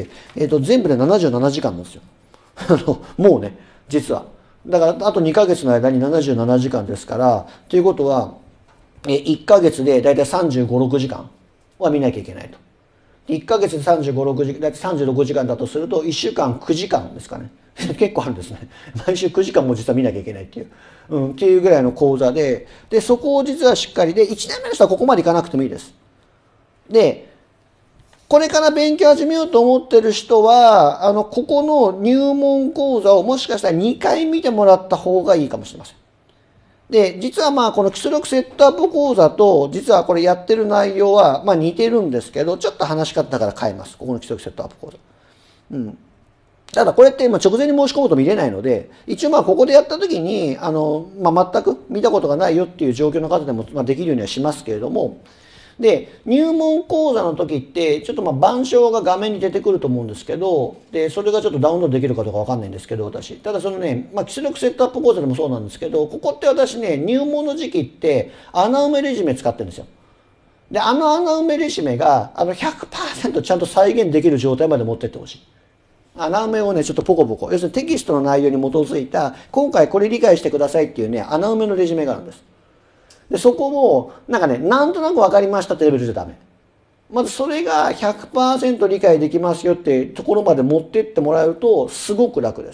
えっと、全部でななじゅうななじかんなんですよ。あの、もうね、実は。だからあとにかげつの間にななじゅうななじかんですから、ということは、えいっかげつでだいたいさんじゅうご、ろくじかんは見なきゃいけないと。いっかげつでさんじゅうご、ろくじかん、だいたいさんじゅうろくじかんだとすると、いっしゅうかんくじかんですかね。結構あるんですね。毎週くじかんも実は見なきゃいけないっていう。うん、っていうぐらいの講座で、で、そこを実はしっかりで、いちねんめの人はここまでいかなくてもいいです。で、これから勉強始めようと思ってる人は、あの、ここの入門講座をもしかしたらにかい見てもらった方がいいかもしれません。で、実はまあこの基礎力セットアップ講座と、実はこれやってる内容はまあ似てるんですけど、ちょっと話し方だから変えます。ここの基礎力セットアップ講座。うん。ただこれって今直前に申し込むと見れないので、一応まあここでやった時に、あの、まあ全く見たことがないよっていう状況の方でもまあできるようにはしますけれども、で、入門講座の時って、ちょっとまあ板書が画面に出てくると思うんですけど、で、それがちょっとダウンロードできるかどうかわかんないんですけど、私。ただそのね、まあ基礎力セットアップ講座でもそうなんですけど、ここって私ね、入門の時期って穴埋めレジュメ使ってるんですよ。で、あの穴埋めレジュメが、あのひゃくパーセントちゃんと再現できる状態まで持ってってほしい。穴埋めをね、ちょっとポコポコ。要するにテキストの内容に基づいた、今回これ理解してくださいっていうね、穴埋めのレジュメがあるんです。で、そこも、なんかね、なんとなく分かりましたってレベルじゃダメ。まずそれが ひゃくパーセント 理解できますよってところまで持ってってもらえると、すごく楽です。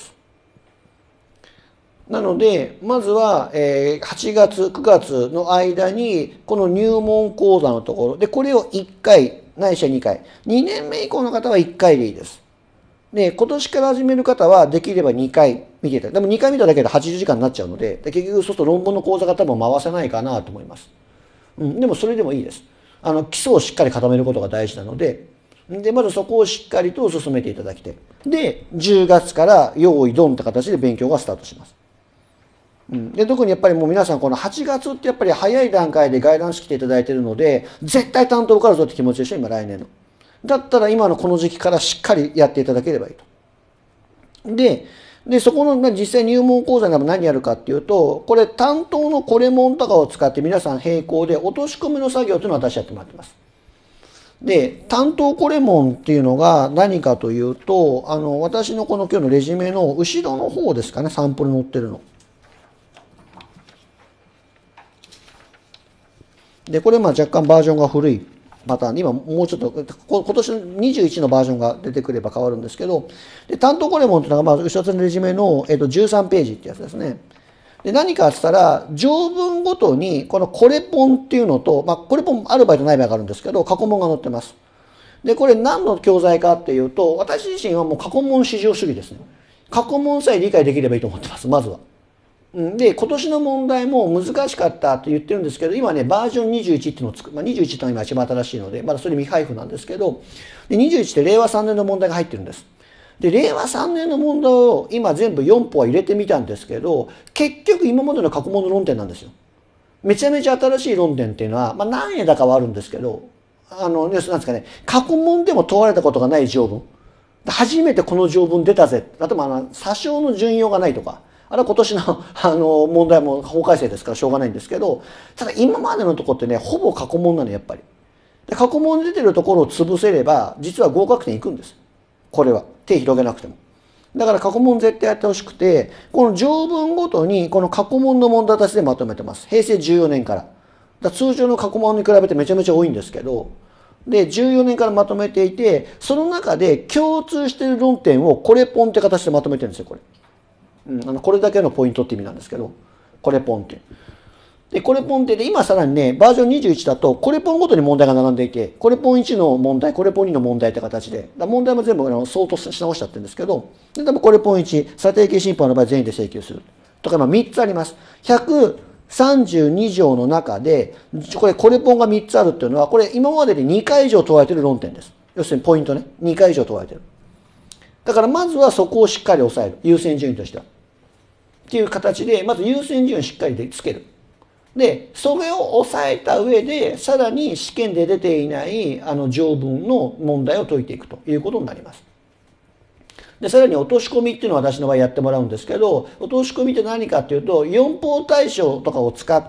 なので、まずは、えー、はちがつ、くがつの間に、この入門講座のところ、で、これをいっかい、ないしはにかい。にねんめ以降の方はいっかいでいいです。で、今年から始める方はできればにかい見ていただいて、でもにかい見ただけではちじゅうじかんになっちゃうので、で結局そうすると論文の講座が多分回せないかなと思います。うん、でもそれでもいいです。あの、基礎をしっかり固めることが大事なので、で、まずそこをしっかりと進めていただきたい。で、じゅうがつから用意ドンって形で勉強がスタートします。うん、で、特にやっぱりもう皆さんこのはちがつってやっぱり早い段階でガイダンス来ていただいているので、絶対担当受かるぞって気持ちでしょ、今来年の。だったら今のこの時期からしっかりやっていただければいいと。で、で、そこの実際入門講座でも何やるかっていうと、これ担当のコレモンとかを使って皆さん並行で落とし込みの作業というのを私やってもらってます。で、担当コレモンっていうのが何かというと、あの、私のこの今日のレジュメの後ろの方ですかね、サンプル載ってるの。で、これまあ若干バージョンが古いパターンで、今もうちょっと、今年のにじゅういちのバージョンが出てくれば変わるんですけど、で、担当コレモンっていうのが、まあ、一つのレジュメの、えっと、じゅうさんページってやつですね。で、何かって言ったら、条文ごとに、このコレポンっていうのと、まあ、コレポンある場合とない場合があるんですけど、過去問が載ってます。で、これ何の教材かっていうと、私自身はもう過去問至上主義ですね。過去問さえ理解できればいいと思ってます、まずは。で、今年の問題も難しかったって言ってるんですけど、今ね、バージョンにじゅういちっていうのを作る。まあ、にじゅういちっていうのが今一番新しいので、まだそれ未配布なんですけど、でにじゅういちってれいわさんねんの問題が入ってるんです。で、れいわさんねんの問題を今全部よんぽは入れてみたんですけど、結局今までの過去問の論点なんですよ。めちゃめちゃ新しい論点っていうのは、まあ何円だかはあるんですけど、あの、なんですかね、過去問でも問われたことがない条文。初めてこの条文出たぜ。例えば、あの、詐称の順用がないとか。あれは今年の、あの、問題も法改正ですからしょうがないんですけど、ただ今までのところってね、ほぼ過去問なの、やっぱり。で、過去問に出てるところを潰せれば、実は合格点いくんです。これは。手広げなくても。だから過去問絶対やってほしくて、この条文ごとに、この過去問の問題たちでまとめてます。へいせいじゅうよねんから。だから通常の過去問に比べてめちゃめちゃ多いんですけど、で、じゅうよねんからまとめていて、その中で共通している論点をこれポンって形でまとめてるんですよ、これ。うん、あのこれだけのポイントって意味なんですけど、これポンって。で、これポンってで、今さらにね、バージョンにじゅういちだと、これポンごとに問題が並んでいて、これポンいちの問題、これポンにの問題って形で、だ問題も全部あの相当し直しちゃってるんですけど、で、でもこれポンいち、査定系審判の場合全員で請求する。とか、まあみっつあります。ひゃくさんじゅうに条の中で、これ、これポンがみっつあるっていうのは、これ今まででにかい以上問われてる論点です。要するにポイントね。にかい以上問われてる。だからまずはそこをしっかり抑える。優先順位としては。っていう形で、まず優先順位をしっかりでつける。 で、それを抑えた上で、さらに試験で出ていないあの条文の問題を解いていくということになります。で、さらに落とし込みっていうのを私の場合やってもらうんですけど、落とし込みって何かっていうと、四法対象とかを使って、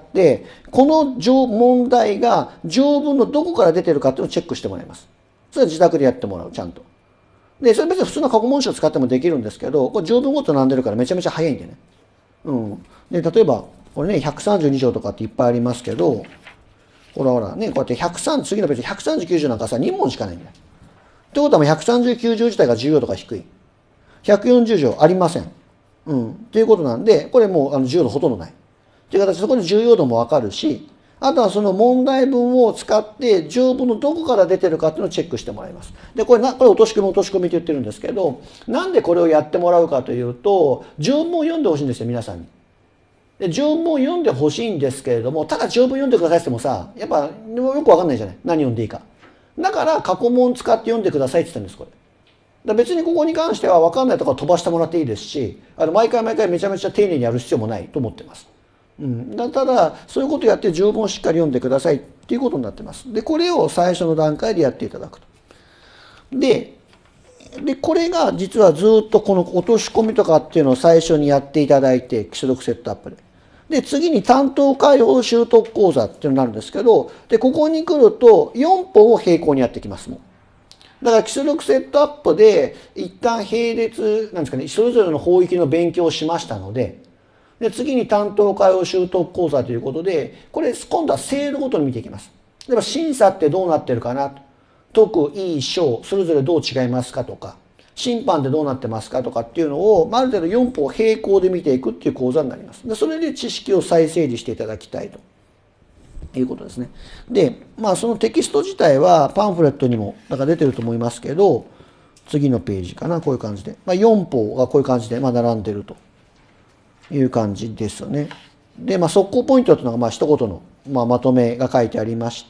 この問題が条文のどこから出てるかっていうのをチェックしてもらいます。それは自宅でやってもらう、ちゃんと。で、それ別に普通の過去問書を使ってもできるんですけど、これ条文ごと並んでるからめちゃめちゃ早いんでね。うん。で、例えば、これね、ひゃくさんじゅうに条とかっていっぱいありますけど、ほらほらね、こうやってひゃくさん、次のページひゃくさんじゅうきゅう条なんかさ、に問しかないんだよ。ってことはもうひゃくさんじゅうきゅう条自体が重要度が低い。ひゃくよんじゅう条ありません。うん。っていうことなんで、これもうあの重要度ほとんどない。という形でそこで重要度もわかるし、あとはその問題文を使って条文のどこから出てるかっていうのをチェックしてもらいます。で、これな、これ落とし込み落とし込みって言ってるんですけど、なんでこれをやってもらうかというと、条文を読んでほしいんですよ、皆さんに。で、条文を読んでほしいんですけれども、ただ条文読んでくださいって言ってもさ、やっぱよくわかんないじゃない。何読んでいいか。だから過去問使って読んでくださいって言ってるんです、これ。だ別にここに関しては分かんないところ飛ばしてもらっていいですし、あの毎回毎回めちゃめちゃ丁寧にやる必要もないと思ってます。うん、だただそういうことをやって条文をしっかり読んでくださいっていうことになってます。でこれを最初の段階でやっていただくと。ででこれが実はずっとこの落とし込みとかっていうのを最初にやっていただいて基礎読セットアップで。で次に担当開放習得講座っていうのになるんですけど、でここに来るとよん本を並行にやってきますもん。だから基礎力セットアップで一旦並列なんですかね、それぞれの法域の勉強をしましたので、で次に担当開放習得講座ということで、これ今度は制度ごとに見ていきます。例えば審査ってどうなってるかな、特異小それぞれどう違いますかとか、審判ってどうなってますかとかっていうのを、ある程度よん本並行で見ていくっていう講座になります。でそれで知識を再整理していただきたいと。いうことですね。で、まあそのテキスト自体はパンフレットにもなんか出てると思いますけど、次のページかな、こういう感じで。まあ、よん本がこういう感じでまあ並んでるという感じですよね。で、まあ速攻ポイントというのがまあ一言のまあまとめが書いてありまして、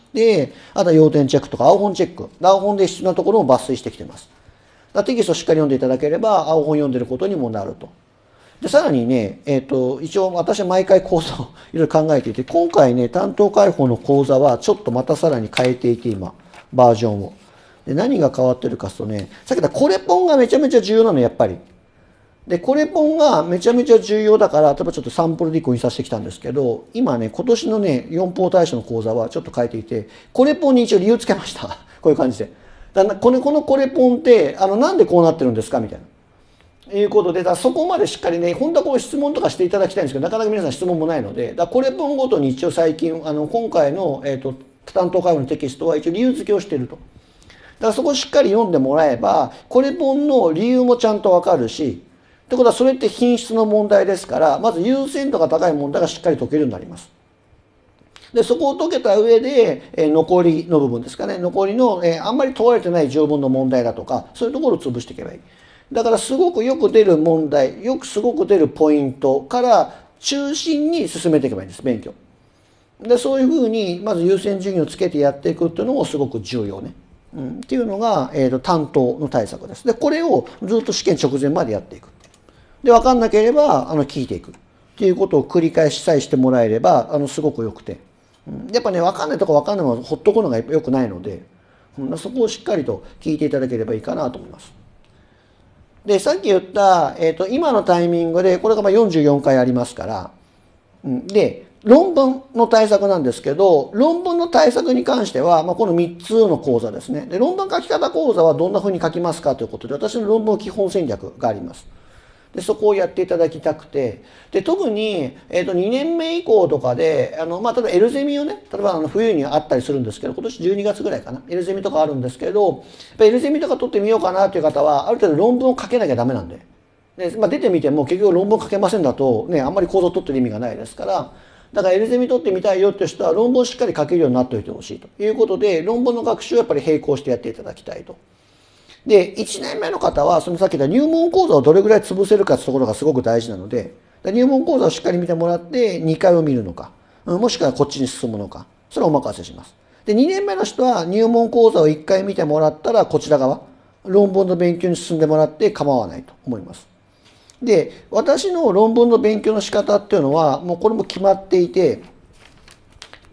あとは要点チェックとか青本チェック。青本で必要なところも抜粋してきてます。だからテキストをしっかり読んでいただければ青本読んでることにもなると。でさらにね、えっと、一応私は毎回講座をいろいろ考えていて、今回ね、担当開放の講座はちょっとまたさらに変えていて、今、バージョンを。で、何が変わってるかとね、さっき言ったコレポンがめちゃめちゃ重要なの、やっぱり。で、コレポンがめちゃめちゃ重要だから、例えばちょっとサンプルでいっこにさせてきたんですけど、今ね、今年のね、よん法対象の講座はちょっと変えていて、コレポンに一応理由つけました。こういう感じで。だこのこのコレポンって、あの、なんでこうなってるんですかみたいな。いうことで、だそこまでしっかりね、本当はこう質問とかしていただきたいんですけど、なかなか皆さん質問もないので、だこれ本ごとに一応最近、あの今回の、えーと、担当会話のテキストは一応理由付けをしていると。だからそこをしっかり読んでもらえば、これ本の理由もちゃんとわかるし、ってことはそれって品質の問題ですから、まず優先度が高い問題がしっかり解けるようになります。で、そこを解けた上で、えー、残りの部分ですかね、残りの、えー、あんまり問われてない条文の問題だとか、そういうところを潰していけばいい。だからすごくよく出る問題、よくすごく出るポイントから中心に進めていけばいいんです、勉強。で、そういうふうに、まず優先順位をつけてやっていくっていうのもすごく重要ね。うん、っていうのが、えーと、担当の対策です。で、これをずっと試験直前までやっていく。で、分かんなければ、あの、聞いていく。っていうことを繰り返しさえしてもらえれば、あの、すごく良くて。うん、やっぱね、分かんないとこ分かんないものほっとくのが良くないので、うん、そこをしっかりと聞いていただければいいかなと思います。で、さっき言った、えっと、今のタイミングで、これがまあよんじゅうよんかいありますから、で、論文の対策なんですけど、論文の対策に関しては、まあ、このみっつの講座ですね。で、論文書き方講座はどんな風に書きますかということで、私の論文基本戦略があります。で、そこをやっていただきたくて、で、特に、えっと、にねんめ以降とかで、あの、まあ、例えばエルゼミをね、例えばあの冬にあったりするんですけど、今年じゅうにがつぐらいかな、エルゼミとかあるんですけど、やっぱエルゼミとか取ってみようかなという方は、ある程度論文を書けなきゃダメなんで。で、まあ、出てみても結局論文書けませんだと、ね、あんまり講座取ってる意味がないですから、だからエルゼミ取ってみたいよっていう人は論文をしっかり書けるようになっておいてほしいということで、論文の学習をやっぱり並行してやっていただきたいと。で、いちねんめの方は、そのさっき言った入門講座をどれぐらい潰せるかってところがすごく大事なので、入門講座をしっかり見てもらって、にかいを見るのか、もしくはこっちに進むのか、それはお任せします。で、にねんめの人は入門講座をいっかい見てもらったら、こちら側、論文の勉強に進んでもらって構わないと思います。で、私の論文の勉強の仕方っていうのは、もうこれも決まっていて、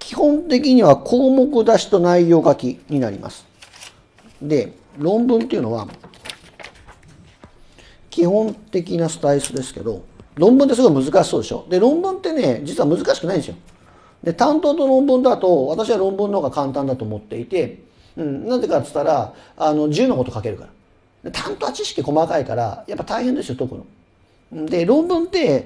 基本的には項目出しと内容書きになります。で、論文っていうのは、基本的なスタイルですけど、論文ってすごい難しそうでしょ。で、論文ってね、実は難しくないんですよ。で、担当と論文だと、私は論文の方が簡単だと思っていて、うん、なぜかって言ったら、あの、自由なこと書けるから。で、担当は知識細かいから、やっぱ大変ですよ、解くの。で、論文って、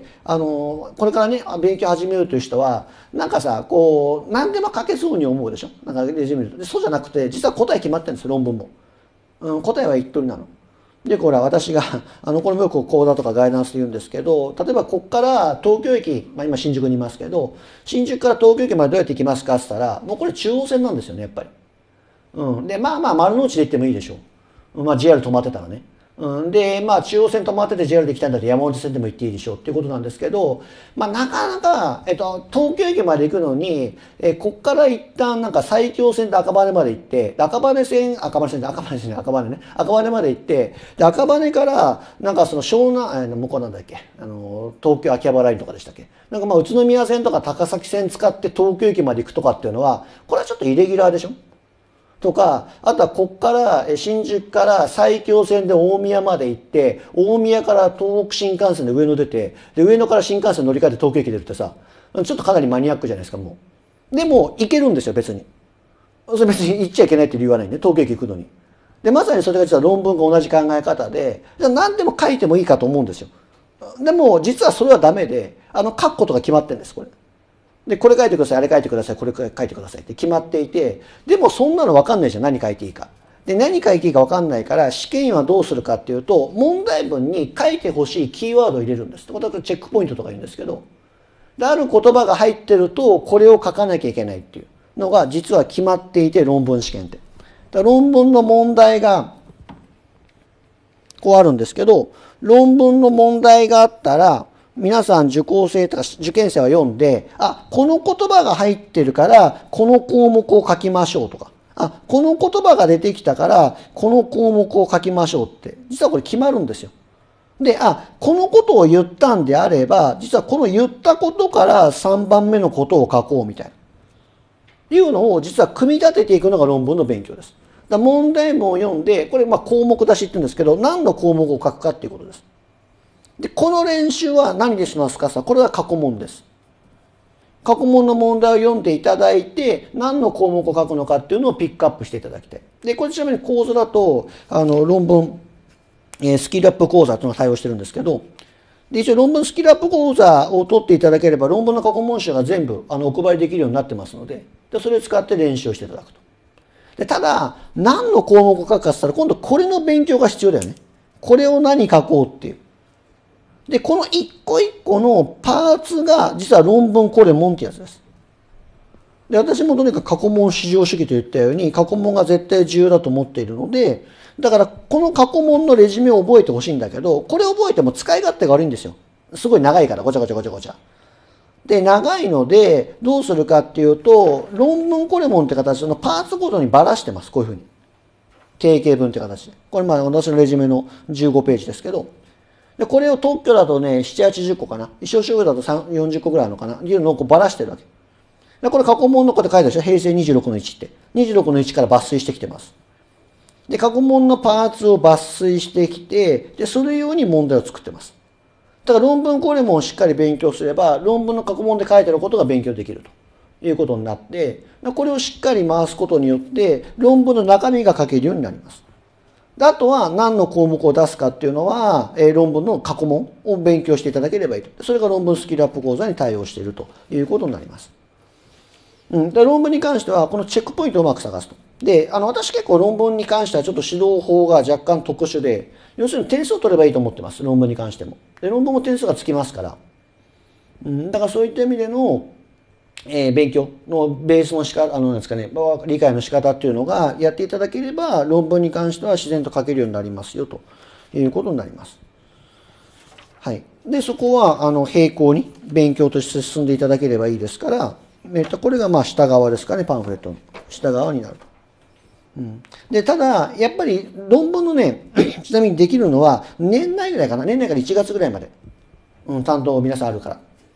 あの、これからね、勉強始めるという人は、なんかさ、こう、何でも書けそうに思うでしょ。なんかレジュメで、そうじゃなくて、実は答え決まってるんですよ、論文も。うん、答えは一通りなの。で、これは私が、あの、これもよく講座とかガイダンスで言うんですけど、例えばここから東京駅、まあ今新宿にいますけど、新宿から東京駅までどうやって行きますかって言ったら、もうこれ中央線なんですよね、やっぱり。うん。で、まあまあ丸の内で行ってもいいでしょう。まあ ジェイアール 止まってたらね。うん、で、まあ中央線止まってて ジェイアール で行きたいんだったら山手線でも行っていいでしょうっていうことなんですけど、まあなかなか、えっと、東京駅まで行くのに、え、こっから一旦なんか埼京線で赤羽まで行って、赤羽線、赤羽線で赤羽線、赤羽ね、赤羽まで行って、で、赤羽からなんかその湘南、え、向こうなんだっけ、あの、東京秋葉原ラインとかでしたっけ。なんかまあ宇都宮線とか高崎線使って東京駅まで行くとかっていうのは、これはちょっとイレギュラーでしょとか、あとはこっから、新宿から埼京線で大宮まで行って、大宮から東北新幹線で上野出て、で、上野から新幹線乗り換えて東京駅出るってさ、ちょっとかなりマニアックじゃないですか、もう。でも、行けるんですよ、別に。それ別に行っちゃいけないって理由はないね、東京駅行くのに。で、まさにそれが実は論文が同じ考え方で、何でも書いてもいいかと思うんですよ。でも、実はそれはダメで、あの、書くことが決まってるんです、これ。で、これ書いてください、あれ書いてください、これ書いてくださいって決まっていて、でもそんなの分かんないじゃん、何書いていいか。で、何書いていいか分かんないから、試験員はどうするかっていうと、問題文に書いてほしいキーワードを入れるんです。これはチェックポイントとか言うんですけど、で、ある言葉が入ってると、これを書かなきゃいけないっていうのが実は決まっていて、論文試験って。だ論文の問題が、こうあるんですけど、論文の問題があったら、皆さん受講生とか受験生は読んで、あ、この言葉が入ってるから、この項目を書きましょうとか、あ、この言葉が出てきたから、この項目を書きましょうって、実はこれ決まるんですよ。で、あ、このことを言ったんであれば、実はこの言ったことからさんばんめのことを書こうみたいな。いうのを実は組み立てていくのが論文の勉強です。だ問題文を読んで、これまあ項目出しって言うんですけど、何の項目を書くかっていうことです。で、この練習は何でしますかさ、これは過去問です。過去問の問題を読んでいただいて、何の項目を書くのかっていうのをピックアップしていただきたい。で、これちなみに講座だと、あの、論文、えー、スキルアップ講座というのを対応してるんですけど、で、一応論文スキルアップ講座を取っていただければ、論文の過去問集が全部、あの、お配りできるようになってますので、でそれを使って練習をしていただくと。で、ただ、何の項目を書くかって言ったら、今度これの勉強が必要だよね。これを何書こうっていう。で、この一個一個のパーツが、実は論文これ問ってやつです。で、私もとにかく過去問至上主義と言ったように、過去問が絶対重要だと思っているので、だからこの過去問のレジュメを覚えてほしいんだけど、これを覚えても使い勝手が悪いんですよ。すごい長いから、ごちゃごちゃごちゃごちゃ。で、長いので、どうするかっていうと、論文これ問って形のパーツごとにばらしてます。こういうふうに。定型文って形で。これまあ私のレジュメのじゅうごページですけど、で、これを特許だとね、ななじゅう、はちじゅっこかな。一生主義だとさん、よんじゅっこぐらいあるのかな。いうのをこうばらしてるわけ。で、これ過去問のこで書いてあるでしょ。平成にじゅうろくのいちって。にじゅうろくのいちから抜粋してきてます。で、過去問のパーツを抜粋してきて、で、それ用に問題を作ってます。だから論文これもしっかり勉強すれば、論文の過去問で書いてあることが勉強できるということになって、これをしっかり回すことによって、論文の中身が書けるようになります。あとは何の項目を出すかっていうのは、えー、論文の過去問を勉強していただければいいと。それが論文スキルアップ講座に対応しているということになります。うん、で論文に関しては、このチェックポイントをうまく探すと。で、あの、私結構論文に関してはちょっと指導法が若干特殊で、要するに点数を取ればいいと思ってます。論文に関しても。で、論文も点数がつきますから。うん、だからそういった意味での、えー、勉強のベースの仕方、あの、なんですかね、理解の仕方っていうのがやっていただければ、論文に関しては自然と書けるようになりますよということになります。はい。で、そこは、あの、並行に勉強として進んでいただければいいですから、えっと、これがまあ下側ですかね、パンフレットの下側になると。うん、で、ただ、やっぱり論文のね、ちなみにできるのは年内ぐらいかな、年内からいちがつぐらいまで、うん、担当皆さんあるから。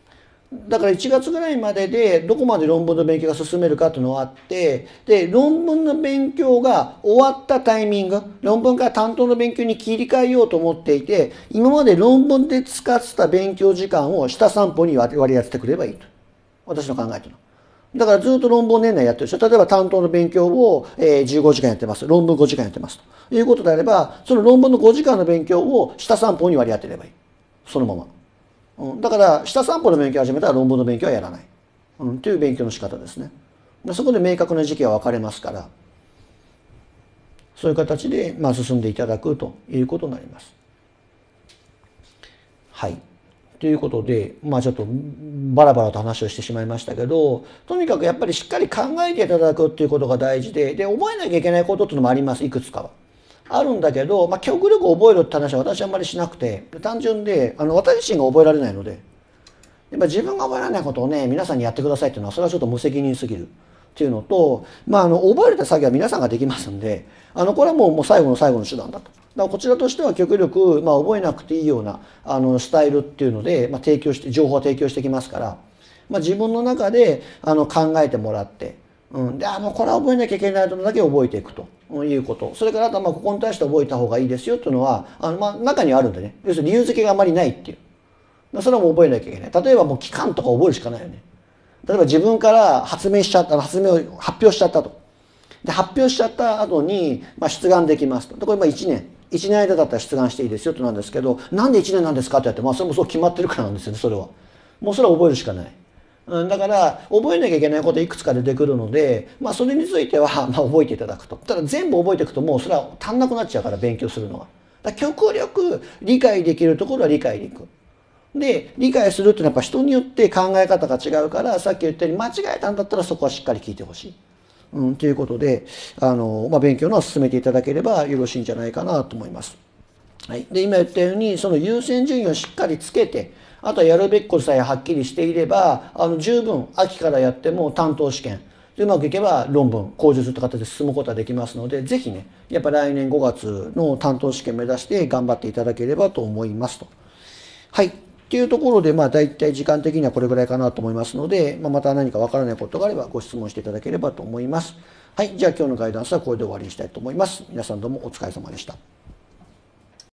だからいちがつぐらいまででどこまで論文の勉強が進めるかというのがあって、で、論文の勉強が終わったタイミング、論文から担当の勉強に切り替えようと思っていて、今まで論文で使ってた勉強時間を下散歩に割り当ててくればいいと。私の考えというの。だからずっと論文年内やってるでしょ。例えば担当の勉強をじゅうごじかんやってます。論文ごじかんやってますということであれば、その論文のごじかんの勉強を下散歩に割り当てればいい。そのまま。うん、だから下散歩の勉強を始めたら論文の勉強はやらない、うん、という勉強の仕方ですね。そこで明確な時期は分かれますから、そういう形でまあ進んでいただくということになります。はい。ということで、まあちょっとバラバラと話をしてしまいましたけど、とにかくやっぱりしっかり考えていただくっていうことが大事で、で、覚えなきゃいけないことっていうのもあります、いくつかは。あるんだけど、まあ、極力覚えろって話は私はあんまりしなくて、単純で、あの、私自身が覚えられないので、やっぱ自分が覚えられないことをね、皆さんにやってくださいっていうのは、それはちょっと無責任すぎるっていうのと、まあ、あの、覚えれた作業は皆さんができますんで、あの、これはもう、もう最後の最後の手段だと。だからこちらとしては極力、まあ、覚えなくていいような、あの、スタイルっていうので、まあ、提供して、情報を提供してきますから、まあ、自分の中で、あの、考えてもらって、うん、で、あ、もうこれは覚えなきゃいけないのだけ覚えていくということ。それからあとはまあここに対して覚えた方がいいですよというのは、あのまあ中にはあるんでね。要するに理由付けがあまりないっていう。それはもう覚えなきゃいけない。例えばもう期間とか覚えるしかないよね。例えば自分から発明しちゃった、発明を発表しちゃったと。で、発表しちゃった後に、まあ、出願できますと。で、これまあいちねん。いちねん間だったら出願していいですよとなんですけど、なんでいちねんなんですかって言って、まあそれもそう決まってるからなんですよね、それは。もうそれは覚えるしかない。だから覚えなきゃいけないこといくつか出てくるので、まあ、それについてはまあ覚えていただくと。ただ全部覚えていくともうそれは足んなくなっちゃうから勉強するのが。だから極力理解できるところは理解でいく。で理解するっていうのはやっぱ人によって考え方が違うから、さっき言ったように間違えたんだったらそこはしっかり聞いてほしい。うん、ということであの、まあ、勉強の進めていただければよろしいんじゃないかなと思います。はい、で今言ったようにその優先順位をしっかりつけて、あとはやるべきことさえはっきりしていれば、あの十分秋からやっても担当試験でうまくいけば論文口述という形で進むことができますので、ぜひねやっぱ来年ごがつの担当試験目指して頑張っていただければと思いますと。はい。っていうところで、まあ大体時間的にはこれぐらいかなと思いますので、まあ、また何かわからないことがあればご質問していただければと思います。はい。じゃあ今日のガイダンスはこれで終わりにしたいと思います。皆さんどうもお疲れ様でした。